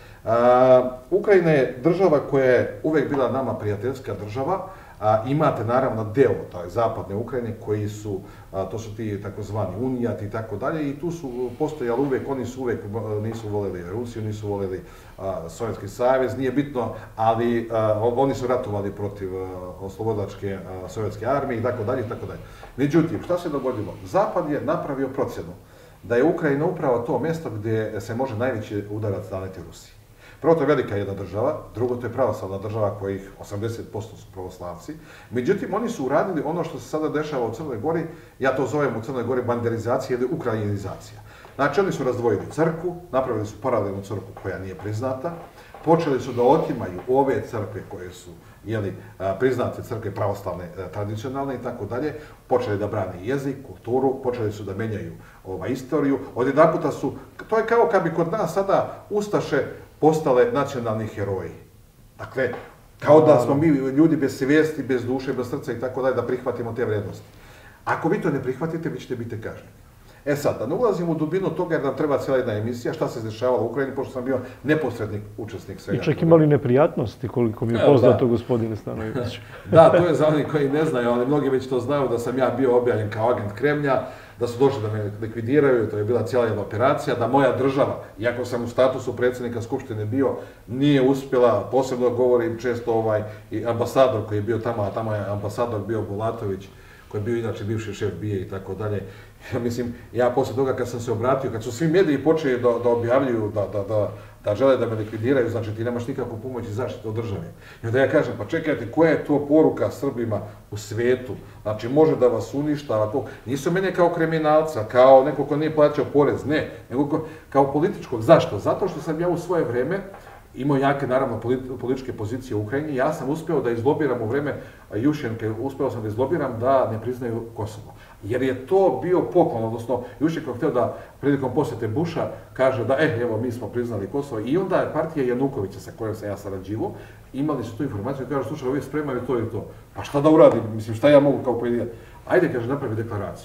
Ukrajina je država koja je uvijek bila nama prijateljska država. Imate naravno deo taj zapadne Ukrajine koji su, to su ti takozvani unijati i tako dalje, i tu su postojali uvijek, oni su uvijek nisu voljeli Rusiju, nisu voljeli Sovjetski savez, nije bitno, ali oni su ratovali protiv oslobodilačke sovjetske armije i tako dalje i tako dalje. Međutim, šta se dogodilo? Zapad je napravio procjenu da je Ukrajina upravo to mjesto gdje se može najveći udarac naneti Rusiji. Prvo, to je velika jedna država, drugo, to je pravoslavna država kojih osamdeset posto su pravoslavci. Međutim, oni su uradili ono što se sada dešava u Crnoj Gori, ja to zovem u Crnoj Gori banderizacija ili ukrajinizacija. Znači, oni su razdvojili crkvu, napravili su paralelnu crkvu koja nije priznata, počeli su da otimaju ove crkve koje su jeli, priznate crkve pravoslavne, tradicionalne i tako dalje, počeli da brane jezik, kulturu, počeli su da menjaju ova, istoriju. Odjedanputa su, to je kao kad bi kod nas sada ustaše postale nacionalni heroji. Dakle, kao da smo mi ljudi bez svijesti, bez duše, bez srca i tako dalje, da prihvatimo te vrijednosti. Ako vi to ne prihvatite, vi ćete biti kažnjeni. E sad, da ne ulazim u dubinu toga jer nam treba cijela jedna emisija, šta se dešavalo u Ukrajini, pošto sam bio neposredni učesnik svega. I čak imali neprijatnosti, koliko mi je poznato, gospodine Stanojević. Da, to je za oni koji ne znaju, ali mnogi već to znaju da sam ja bio objavljen kao agent Kremlja, da su došli da me likvidiraju, to je bila cijela jedna operacija, da moja država, iako sam u statusu predsjednika Skupštine bio, nije uspjela, posebno govorim često ovaj i ambasador koji je bio tamo, a tamo je ambasador bio Bulatović, koji je bio inače bivši šef B I A i tako dalje. Ja mislim, ja poslije toga kad sam se obratio, kad su svi mediji počeli da, da objavljuju, da, da, da, da žele da me likvidiraju, znači ti nemaš nikakvu pomoć i zaštitu od države. I onda ja kažem, pa čekajte, koja je to poruka Srbima u svijetu? Znači, može da vas uništava to. Nisu mene kao kriminalca, kao neko ko nije plaćao porez, ne, nego kao političkog. Zašto? Zato što sam ja u svoje vreme imao jake, naravno, političke pozicije u Ukrajini. Ja sam uspeo da izlobiram u vreme Jušenke, uspeo sam da izlobiram da ne priznaju Kosovo. Jer je to bio poklon, odnosno Jušenko htio da prilikom posjete Buša kaže da, eh, evo, mi smo priznali Kosovo. I onda je partija Janukovića, sa kojom sam ja sarađivao, imali su tu informaciju i kažu, slušaj, ovi spremaju to i to. Pa šta da uradim? Mislim, šta ja mogu kao pojedinac? Ajde, kaže, napravi deklaraciju.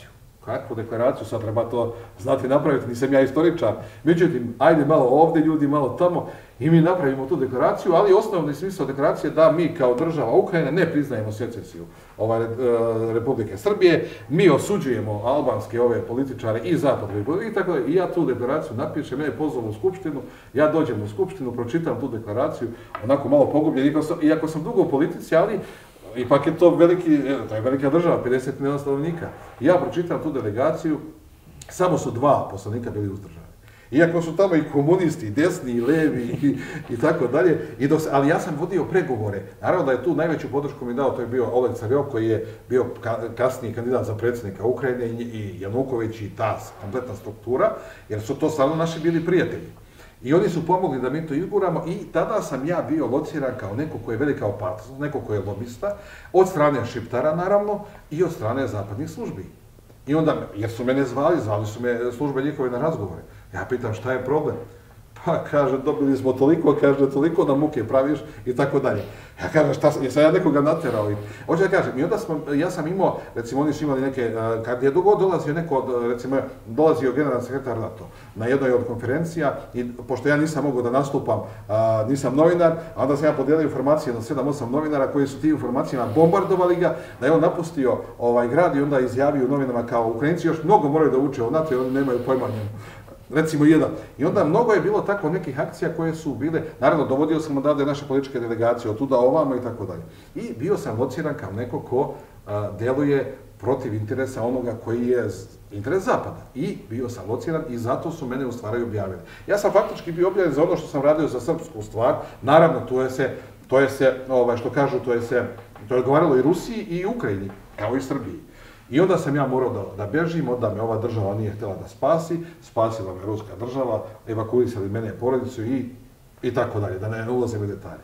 Kakvu deklaraciju, sad treba to znati napraviti, nisam ja istoričar. Međutim, ajde malo ovdje ljudi, malo tamo i mi napravimo tu deklaraciju, ali osnovni smisao deklaracije da mi kao država Ukrajine ne priznajemo secesiju ovaj, Republike Srbije, mi osuđujemo albanske ove političare i zapad i tako da i ja tu deklaraciju napišem, mene pozvao u skupštinu, ja dođem u skupštinu, pročitam tu deklaraciju, onako malo pogubljen, iako sam dugo u politici, ali ipak je to veliki, to je velika država, pedeset milijuna stanovnika. Ja pročitam tu delegaciju, samo su dva poslanika bili uzdržani. Iako su tamo i komunisti, i desni, i levi, i, i tako dalje, i dos, ali ja sam vodio pregovore. Naravno da je tu najveću podršku mi dao, to je bio Oleg Carjov, koji je bio ka, kasniji kandidat za predsjednika Ukrajine, i, i Januković, i ta kompletna struktura, jer su to stvarno naši bili prijatelji. I oni su pomogli da mi to izguramo i tada sam ja bio lociran kao neko ko je velika opasnost, neko ko je lobista, od strane Šiptara naravno i od strane zapadnih službi. I onda, jer su mene zvali, zvali su me službe njihove na razgovore. Ja pitam šta je problem? Pa kaže, dobili smo toliko, kaže, toliko da muke praviš i tako dalje. Ja kažem, šta sam, jesam ja nekoga naterao? Hoću da kažem, i onda smo, ja sam imao, recimo, oni su imali neke, kad je dugo dolazio neko, recimo, dolazio generalni sekretar NATO na jednoj od konferencija i pošto ja nisam mogao da nastupam, a, nisam novinar, a onda sam ja podijelio informacije na sedam osam novinara koji su ti informacijama bombardovali ga, da je on napustio ovaj grad i onda izjavio u novinama kao Ukrajinci još mnogo moraju da uče o NATO i oni nemaju pojma o njemu. Recimo jedan. I onda mnogo je bilo tako nekih akcija koje su bile, naravno dovodio sam odavde naše političke delegacije, od tuda ovamo i tako dalje. I bio sam lociran kao neko ko a, deluje protiv interesa onoga koji je interes Zapada. I bio sam lociran i zato su mene u stvari objavili. Ja sam faktički bio objavljen za ono što sam radio za srpsku stvar, naravno to je se, to je se, ovaj, što kažu, to je se, to je odgovaralo i Rusiji i Ukrajini, kao i Srbiji. I onda sam ja morao da, da bežim, onda me ova država nije htjela da spasi, spasila me ruska država, evakuisali mene porodicu i, i tako dalje, da ne ulazim u detalje.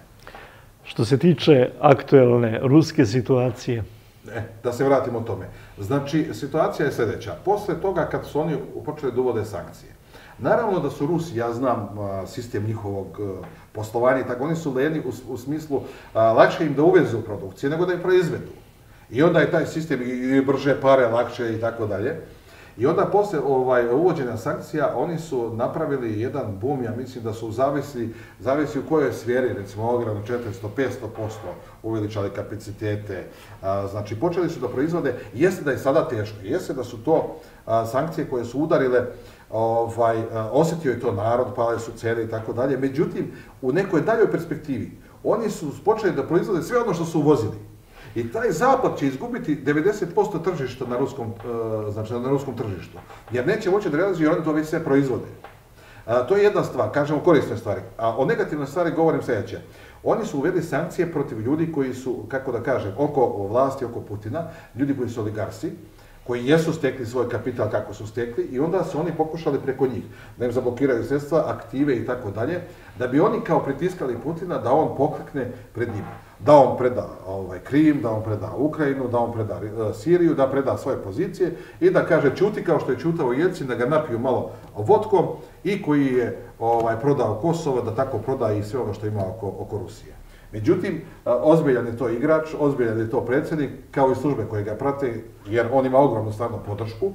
Što se tiče aktuelne ruske situacije? E, da se vratimo tome. Znači, situacija je sljedeća. Posle toga kad su oni počeli da uvode sankcije, naravno da su Rusi, ja znam a, sistem njihovog a, poslovanja i tako, oni su leni u, u smislu a, lakše im da uvezu produkcije nego da je proizvedu. I onda je taj sistem i brže pare, lakše i tako dalje. I onda posle ovaj, uvođenja sankcija, oni su napravili jedan boom, ja mislim da su zavisi, zavisi u kojoj sferi, recimo ogromno četiristo do petsto posto uveličali kapacitete. A, znači, počeli su da proizvode, jeste da je sada teško, jeste da su to a, sankcije koje su udarile, ovaj, a, osjetio je to narod, pale su cene i tako dalje. Međutim, u nekoj daljoj perspektivi, oni su počeli da proizvode sve ono što su uvozili. I taj zapad će izgubiti devedeset posto tržišta na ruskom, znači na ruskom tržištu, jer neće moći da realizuju, oni to već sve proizvode. To je jedna stvar, kažemo korisne stvari. A o negativnoj stvari govorim sljedeće. Oni su uveli sankcije protiv ljudi koji su, kako da kažem, oko vlasti, oko Putina, ljudi koji su oligarsi, koji jesu stekli svoj kapital kako su stekli i onda su oni pokušali preko njih da im zablokiraju sredstva, aktive i tako dalje, da bi oni kao pritiskali Putina da on poklekne pred njima. Da on preda ovaj, Krim, da on preda Ukrajinu, da on preda uh, Siriju, da preda svoje pozicije i da kaže ćuti kao što je ćutao Jelcin, da ga napiju malo vodkom i koji je ovaj, prodao Kosovo, da tako proda i sve ono što ima oko, oko Rusije. Međutim, ozbiljan je to igrač, ozbiljan je to predsjednik, kao i službe koje ga prate, jer on ima ogromnu stvarno podršku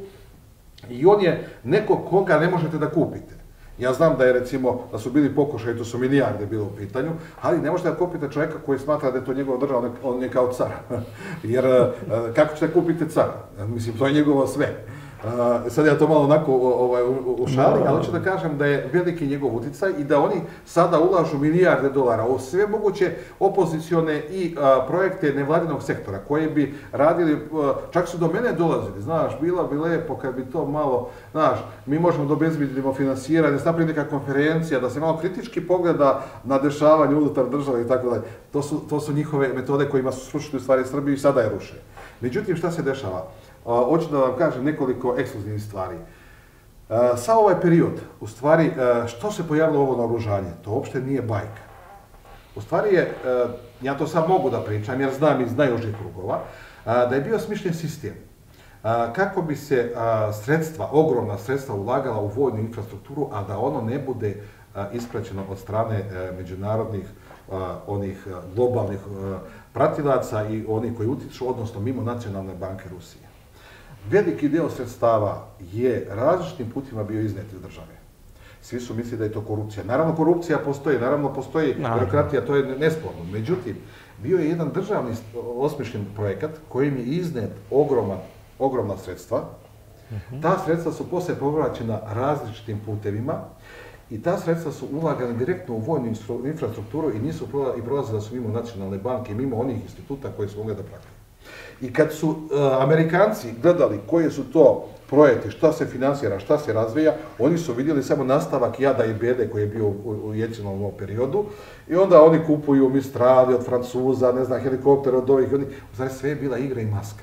i on je neko koga ne možete da kupite. Ja znam da je recimo, da su bili pokušaj, to su milijarde bilo u pitanju, ali ne možete da kupite čovjeka koji smatra da je to njegova država, on je kao car. Jer kako ćete kupiti cara? Mislim, to je njegovo sve. Uh, sad ja to malo onako ovaj, u, u šali, ali hoću da kažem da je veliki njegov uticaj i da oni sada ulažu milijarde dolara u sve moguće opozicione i uh, projekte nevladinog sektora koje bi radili, uh, čak su do mene dolazili, znaš, bilo bi lepo kad bi to malo, znaš, mi možemo da obezbedimo finansiranje, da se napravi neka konferencija, da se malo kritički pogleda na dešavanje unutar države i tako dalje. To su, to su njihove metode kojima su srušili u stvari Srbiju i sada je ruše. Međutim, šta se dešava? Uh, hoću da vam kažem nekoliko ekskluzivnih stvari. Uh, sa ovaj period, u stvari, uh, što se pojavilo ovo naoružanje? To uopšte nije bajka. U stvari je, uh, ja to sad mogu da pričam, jer znam iz najužih krugova, uh, da je bio smišljen sistem. Uh, kako bi se uh, sredstva, ogromna sredstva ulagala u vojnu infrastrukturu, a da ono ne bude uh, ispraćeno od strane uh, međunarodnih, uh, onih uh, globalnih uh, pratilaca i onih koji utiču, odnosno mimo Nacionalne banke Rusije. veliki deo sredstava je različitim putima bio iznet iz države. Svi su mislili da je to korupcija. Naravno, korupcija postoji, naravno postoji birokratija, to je nesporno. Međutim, bio je jedan državni osmišljen projekat kojim je iznet ogromna, ogromna sredstva. Ta sredstva su posle povraćena različitim putevima i ta sredstva su ulagane direktno u vojnu infrastrukturu i nisu i prolazila su mimo nacionalne banke, mimo onih instituta koji su mogli da prate. I kad su uh, Amerikanci gledali koje su to projekti, šta se finansira, šta se razvija, oni su vidjeli samo nastavak jada i bede koji je bio u, u Jelcinom periodu i onda oni kupuju Mistrali od Francuza, ne znam, helikoptere od ovih, oni, u stvari sve je bila igra i maska.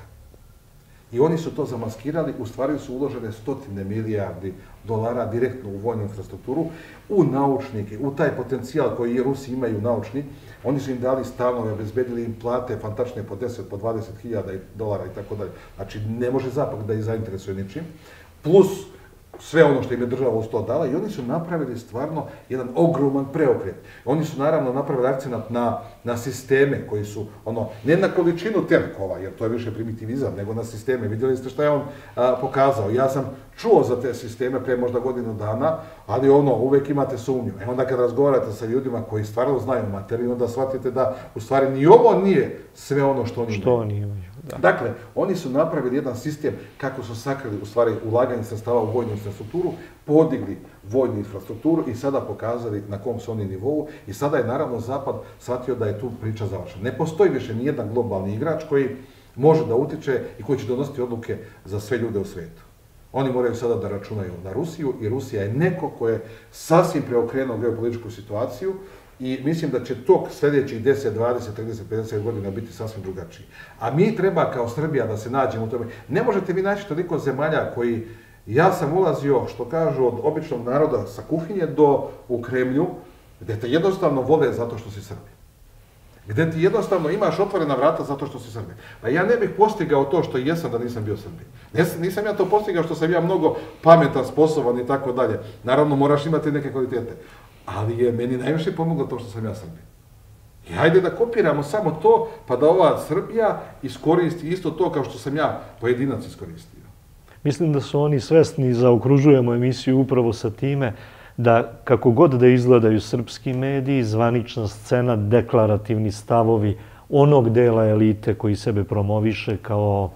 I oni su to zamaskirali, u stvari su uložene stotine milijardi dolara direktno u vojnu infrastrukturu, u naučnike, u taj potencijal koji i Rusi imaju naučni. Oni su im dali stanove, obezbedili im plate fantastične po deset, po dvadeset hiljada dolara i tako dalje. Znači, ne može Zapad da ih zainteresuje ničim. Plus sve ono što im je država uz to dala i oni su napravili stvarno jedan ogroman preokret. Oni su naravno napravili akcenat na, na sisteme koji su, ono, ne na količinu tenkova, jer to je više primitivizam, nego na sisteme. Vidjeli ste šta je on a, pokazao. Ja sam čuo za te sisteme pre možda godinu dana, ali ono, uvek imate sumnju. E onda kad razgovarate sa ljudima koji stvarno znaju materiju, onda shvatite da u stvari ni ovo nije sve ono što oni što oni imaju. Da. Dakle, oni su napravili jedan sistem kako su sakrili u stvari ulaganje sredstava u vojnu infrastrukturu, podigli vojnu infrastrukturu i sada pokazali na kom su oni nivou i sada je naravno Zapad shvatio da je tu priča završena. Ne postoji više nijedan globalni igrač koji može da utiče i koji će donositi odluke za sve ljude u svijetu. Oni moraju sada da računaju na Rusiju i Rusija je neko ko je sasvim preokrenuo geopolitičku situaciju i mislim da će tok sljedećih deset, dvadeset, trideset, pedeset godina biti sasvim drugačiji. A mi treba kao Srbija da se nađemo u tome. Ne možete vi naći toliko zemalja koji, ja sam ulazio, što kažu, od običnog naroda sa kuhinje do u Kremlju, gdje te jednostavno vole zato što si Srbi. Gdje ti jednostavno imaš otvorena vrata zato što si Srbi. Pa ja ne bih postigao to što jesam da nisam bio Srbi. Nisam ja to postigao što sam ja mnogo pametan, sposoban i tako dalje. Naravno, moraš imati neke kvalitete. Ali je meni najviše pomoglo to što sam ja Srbi. I hajde da kopiramo samo to, pa da ova Srbija iskoristi isto to kao što sam ja pojedinac iskoristio. Mislim da su oni svesni, zaokružujemo emisiju upravo sa time, da kako god da izgledaju srpski mediji, zvanična scena, deklarativni stavovi onog dela elite koji sebe promoviše kao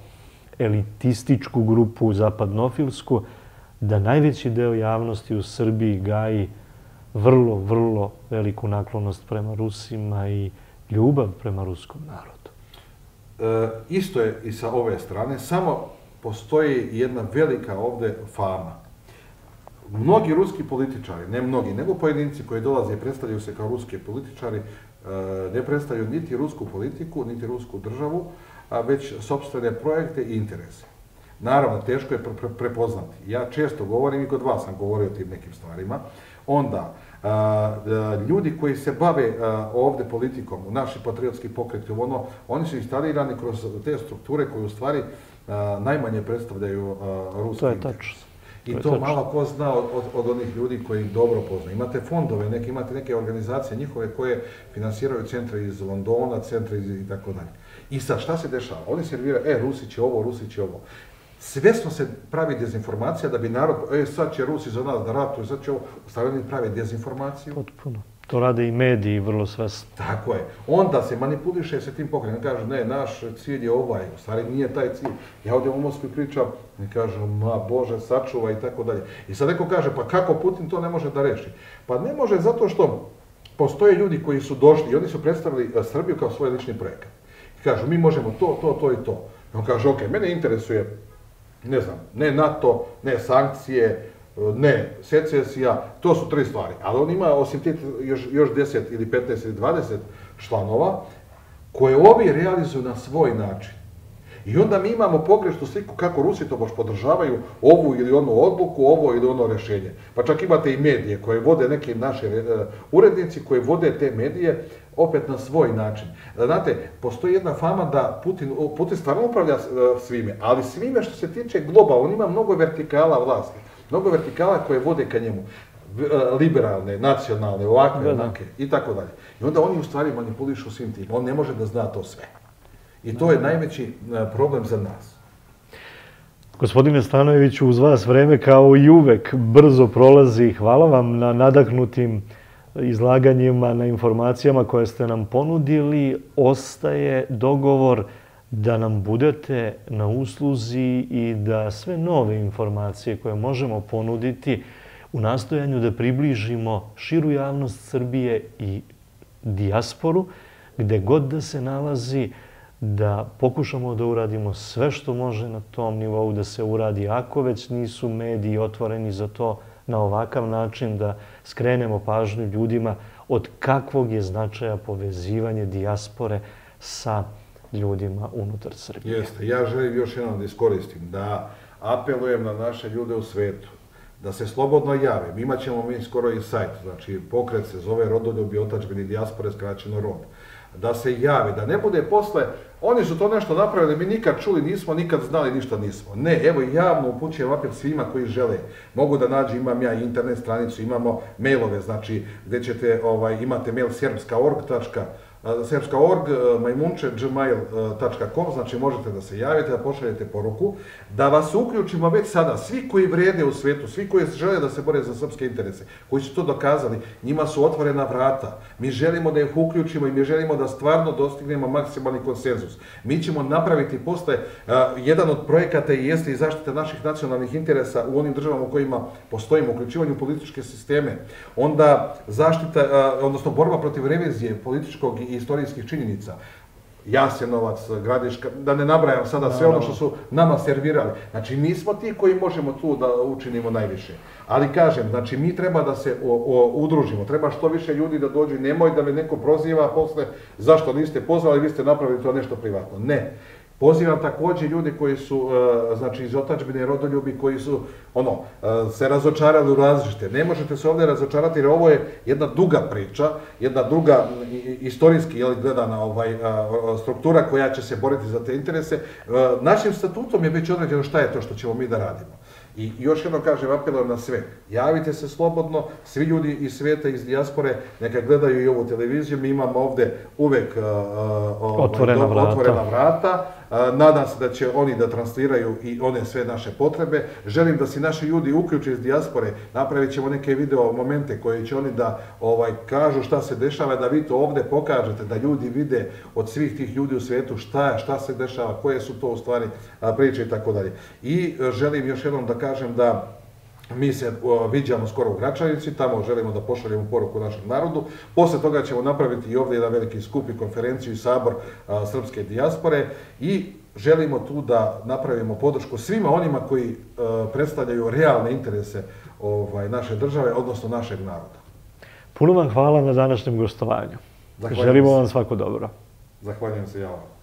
elitističku grupu zapadnofilsku, da najveći deo javnosti u Srbiji gaji vrlo, vrlo veliku naklonost prema Rusima i ljubav prema ruskom narodu. E, isto je i sa ove strane, samo postoji jedna velika ovde fama. Mnogi ruski političari, ne mnogi, nego pojedinci koji dolaze i predstavljaju se kao ruski političari, e, ne predstavljaju niti rusku politiku, niti rusku državu, a već sopstvene projekte i interese. Naravno, teško je pre pre prepoznati. Ja često govorim i kod vas sam govorio o tim nekim stvarima. Onda, a, ljudi koji se bave a, ovde politikom, naši patriotski pokreti, ono, oni su instalirani kroz te strukture koje u stvari a, najmanje predstavljaju ruski interes. I to, to malo ko zna od, od onih ljudi koji ih dobro poznaju. Imate fondove, neke, imate neke organizacije njihove koje finansiraju centre iz Londona, centre iz i tako dalje. I sad šta se dešava? Oni serviraju, e, Rusi će ovo, Rusi će ovo. Svesno se pravi dezinformacija da bi narod, e, sad će Rusi za nas da ratuju, sad će ovo, u stvari oni pravi dezinformaciju. Potpuno. To rade i mediji vrlo svesno. Tako je. Onda se manipuliše se tim pokretom. Kažu, ne, naš cilj je ovaj, u stvari nije taj cilj. Ja ovdje u Moskvi pričam i kažu, ma Bože, sačuva i tako dalje. I sad neko kaže, pa kako Putin to ne može da reši? Pa ne može zato što postoje ljudi koji su došli i oni su predstavili Srbiju kao svoj lični projekat. I kažu, mi možemo to, to, to i to. I on kaže, ok, mene interesuje, ne znam, ne NATO, ne sankcije, ne, secesija, to su tri stvari. Ali on ima, osim tih, još, još deset ili petnaest ili dvadeset članova, koje ovi realizuju na svoj način. I onda mi imamo pogrešnu sliku kako Rusi to baš podržavaju ovu ili onu odluku, ovo ili ono rešenje. Pa čak imate i medije koje vode neke naše uh, urednici koji vode te medije opet na svoj način. Znate, postoji jedna fama da Putin, Putin stvarno upravlja uh, svime, ali svime što se tiče globalno, on ima mnogo vertikala vlasti. Mnogo vertikala koje vode ka njemu, liberalne, nacionalne, ovakve, onake i tako dalje. I onda oni u stvari manipulišu svim tim. On ne može da zna to sve. I to je najveći problem za nas. Gospodine Stanojeviću, uz vas vreme kao i uvek brzo prolazi. Hvala vam na nadahnutim izlaganjima, na informacijama koje ste nam ponudili. Ostaje dogovor da nam budete na usluzi i da sve nove informacije koje možemo ponuditi u nastojanju da približimo širu javnost Srbije i dijasporu, gde god da se nalazi, da pokušamo da uradimo sve što može na tom nivou da se uradi, ako već nisu mediji otvoreni za to na ovakav način, da skrenemo pažnju ljudima od kakvog je značaja povezivanje dijaspore sa ljudima unutar Srbije. Jeste. Ja želim još jednom da iskoristim, da apelujem na naše ljude u svetu, da se slobodno jave. Imat ćemo mi skoro i sajt, znači pokret se zove Rodoljubi otadžbine dijaspore, skraćeno ROD. Da se jave, da ne bude posle, oni su to nešto napravili, mi nikad čuli nismo, nikad znali, ništa nismo. Ne, evo javno upućujem apel svima koji žele. Mogu da nađu, imam ja internet stranicu, imamo mailove, znači gde ćete, ovaj, imate mail serbska org tačka srpska org majmunče gmail tačka com, znači možete da se javite, da pošaljete poruku, da vas uključimo već sada, svi koji vrede u svetu, svi koji žele da se bore za srpske interese, koji su to dokazali, njima su otvorena vrata. Mi želimo da ih uključimo i mi želimo da stvarno dostignemo maksimalni konsenzus. Mi ćemo napraviti posle, jedan od projekata jeste i zaštita naših nacionalnih interesa u onim državama u kojima postojimo, uključivanju političke sisteme, onda zaštita, odnosno borba protiv revizije političkog i istorijskih činjenica, Jasenovac, Gradiška, da ne nabrajam sada sve ono što su nama servirali. Znači, mi smo ti koji možemo tu da učinimo najviše. Ali kažem, znači, mi treba da se udružimo, treba što više ljudi da dođu i nemoj da me neko proziva posle zašto niste pozvali, vi ste napravili to nešto privatno. Ne. Pozivam takođe ljudi koji su, znači, iz otadžbine Rodoljubi, koji su, ono, se razočarali u različite. Ne možete se ovde razočarati jer ovo je jedna duga priča, jedna druga istorijski gledana struktura koja će se boriti za te interese. Našim statutom je već određeno šta je to što ćemo mi da radimo. I još jedno kažem, apelujem na sve, javite se slobodno, svi ljudi iz svijeta, iz dijaspore, neka gledaju i ovu televiziju, mi imamo ovde uvek otvorena vrata, nadam se da će oni da transliraju i one sve naše potrebe, želim da se naši ljudi uključe iz dijaspore, napravit ćemo neke video momente koje će oni da kažu šta se dešava, da vi to ovde pokažete, da ljudi vide od svih tih ljudi u svijetu šta se dešava, koje su to u stvari priče i tako dalje. I želim još jednom da kažem da mi se viđamo skoro u Gračanici, tamo želimo da pošaljemo poruku našem narodu. Posle toga ćemo napraviti i ovdje jedan veliki skup i konferenciju i sabor srpske dijaspore i želimo tu da napravimo podršku svima onima koji predstavljaju realne interese naše države, odnosno našeg naroda. Puno vam hvala na današnjem gostovanju. Želimo vam svako dobro. Zahvaljujem se ja vam.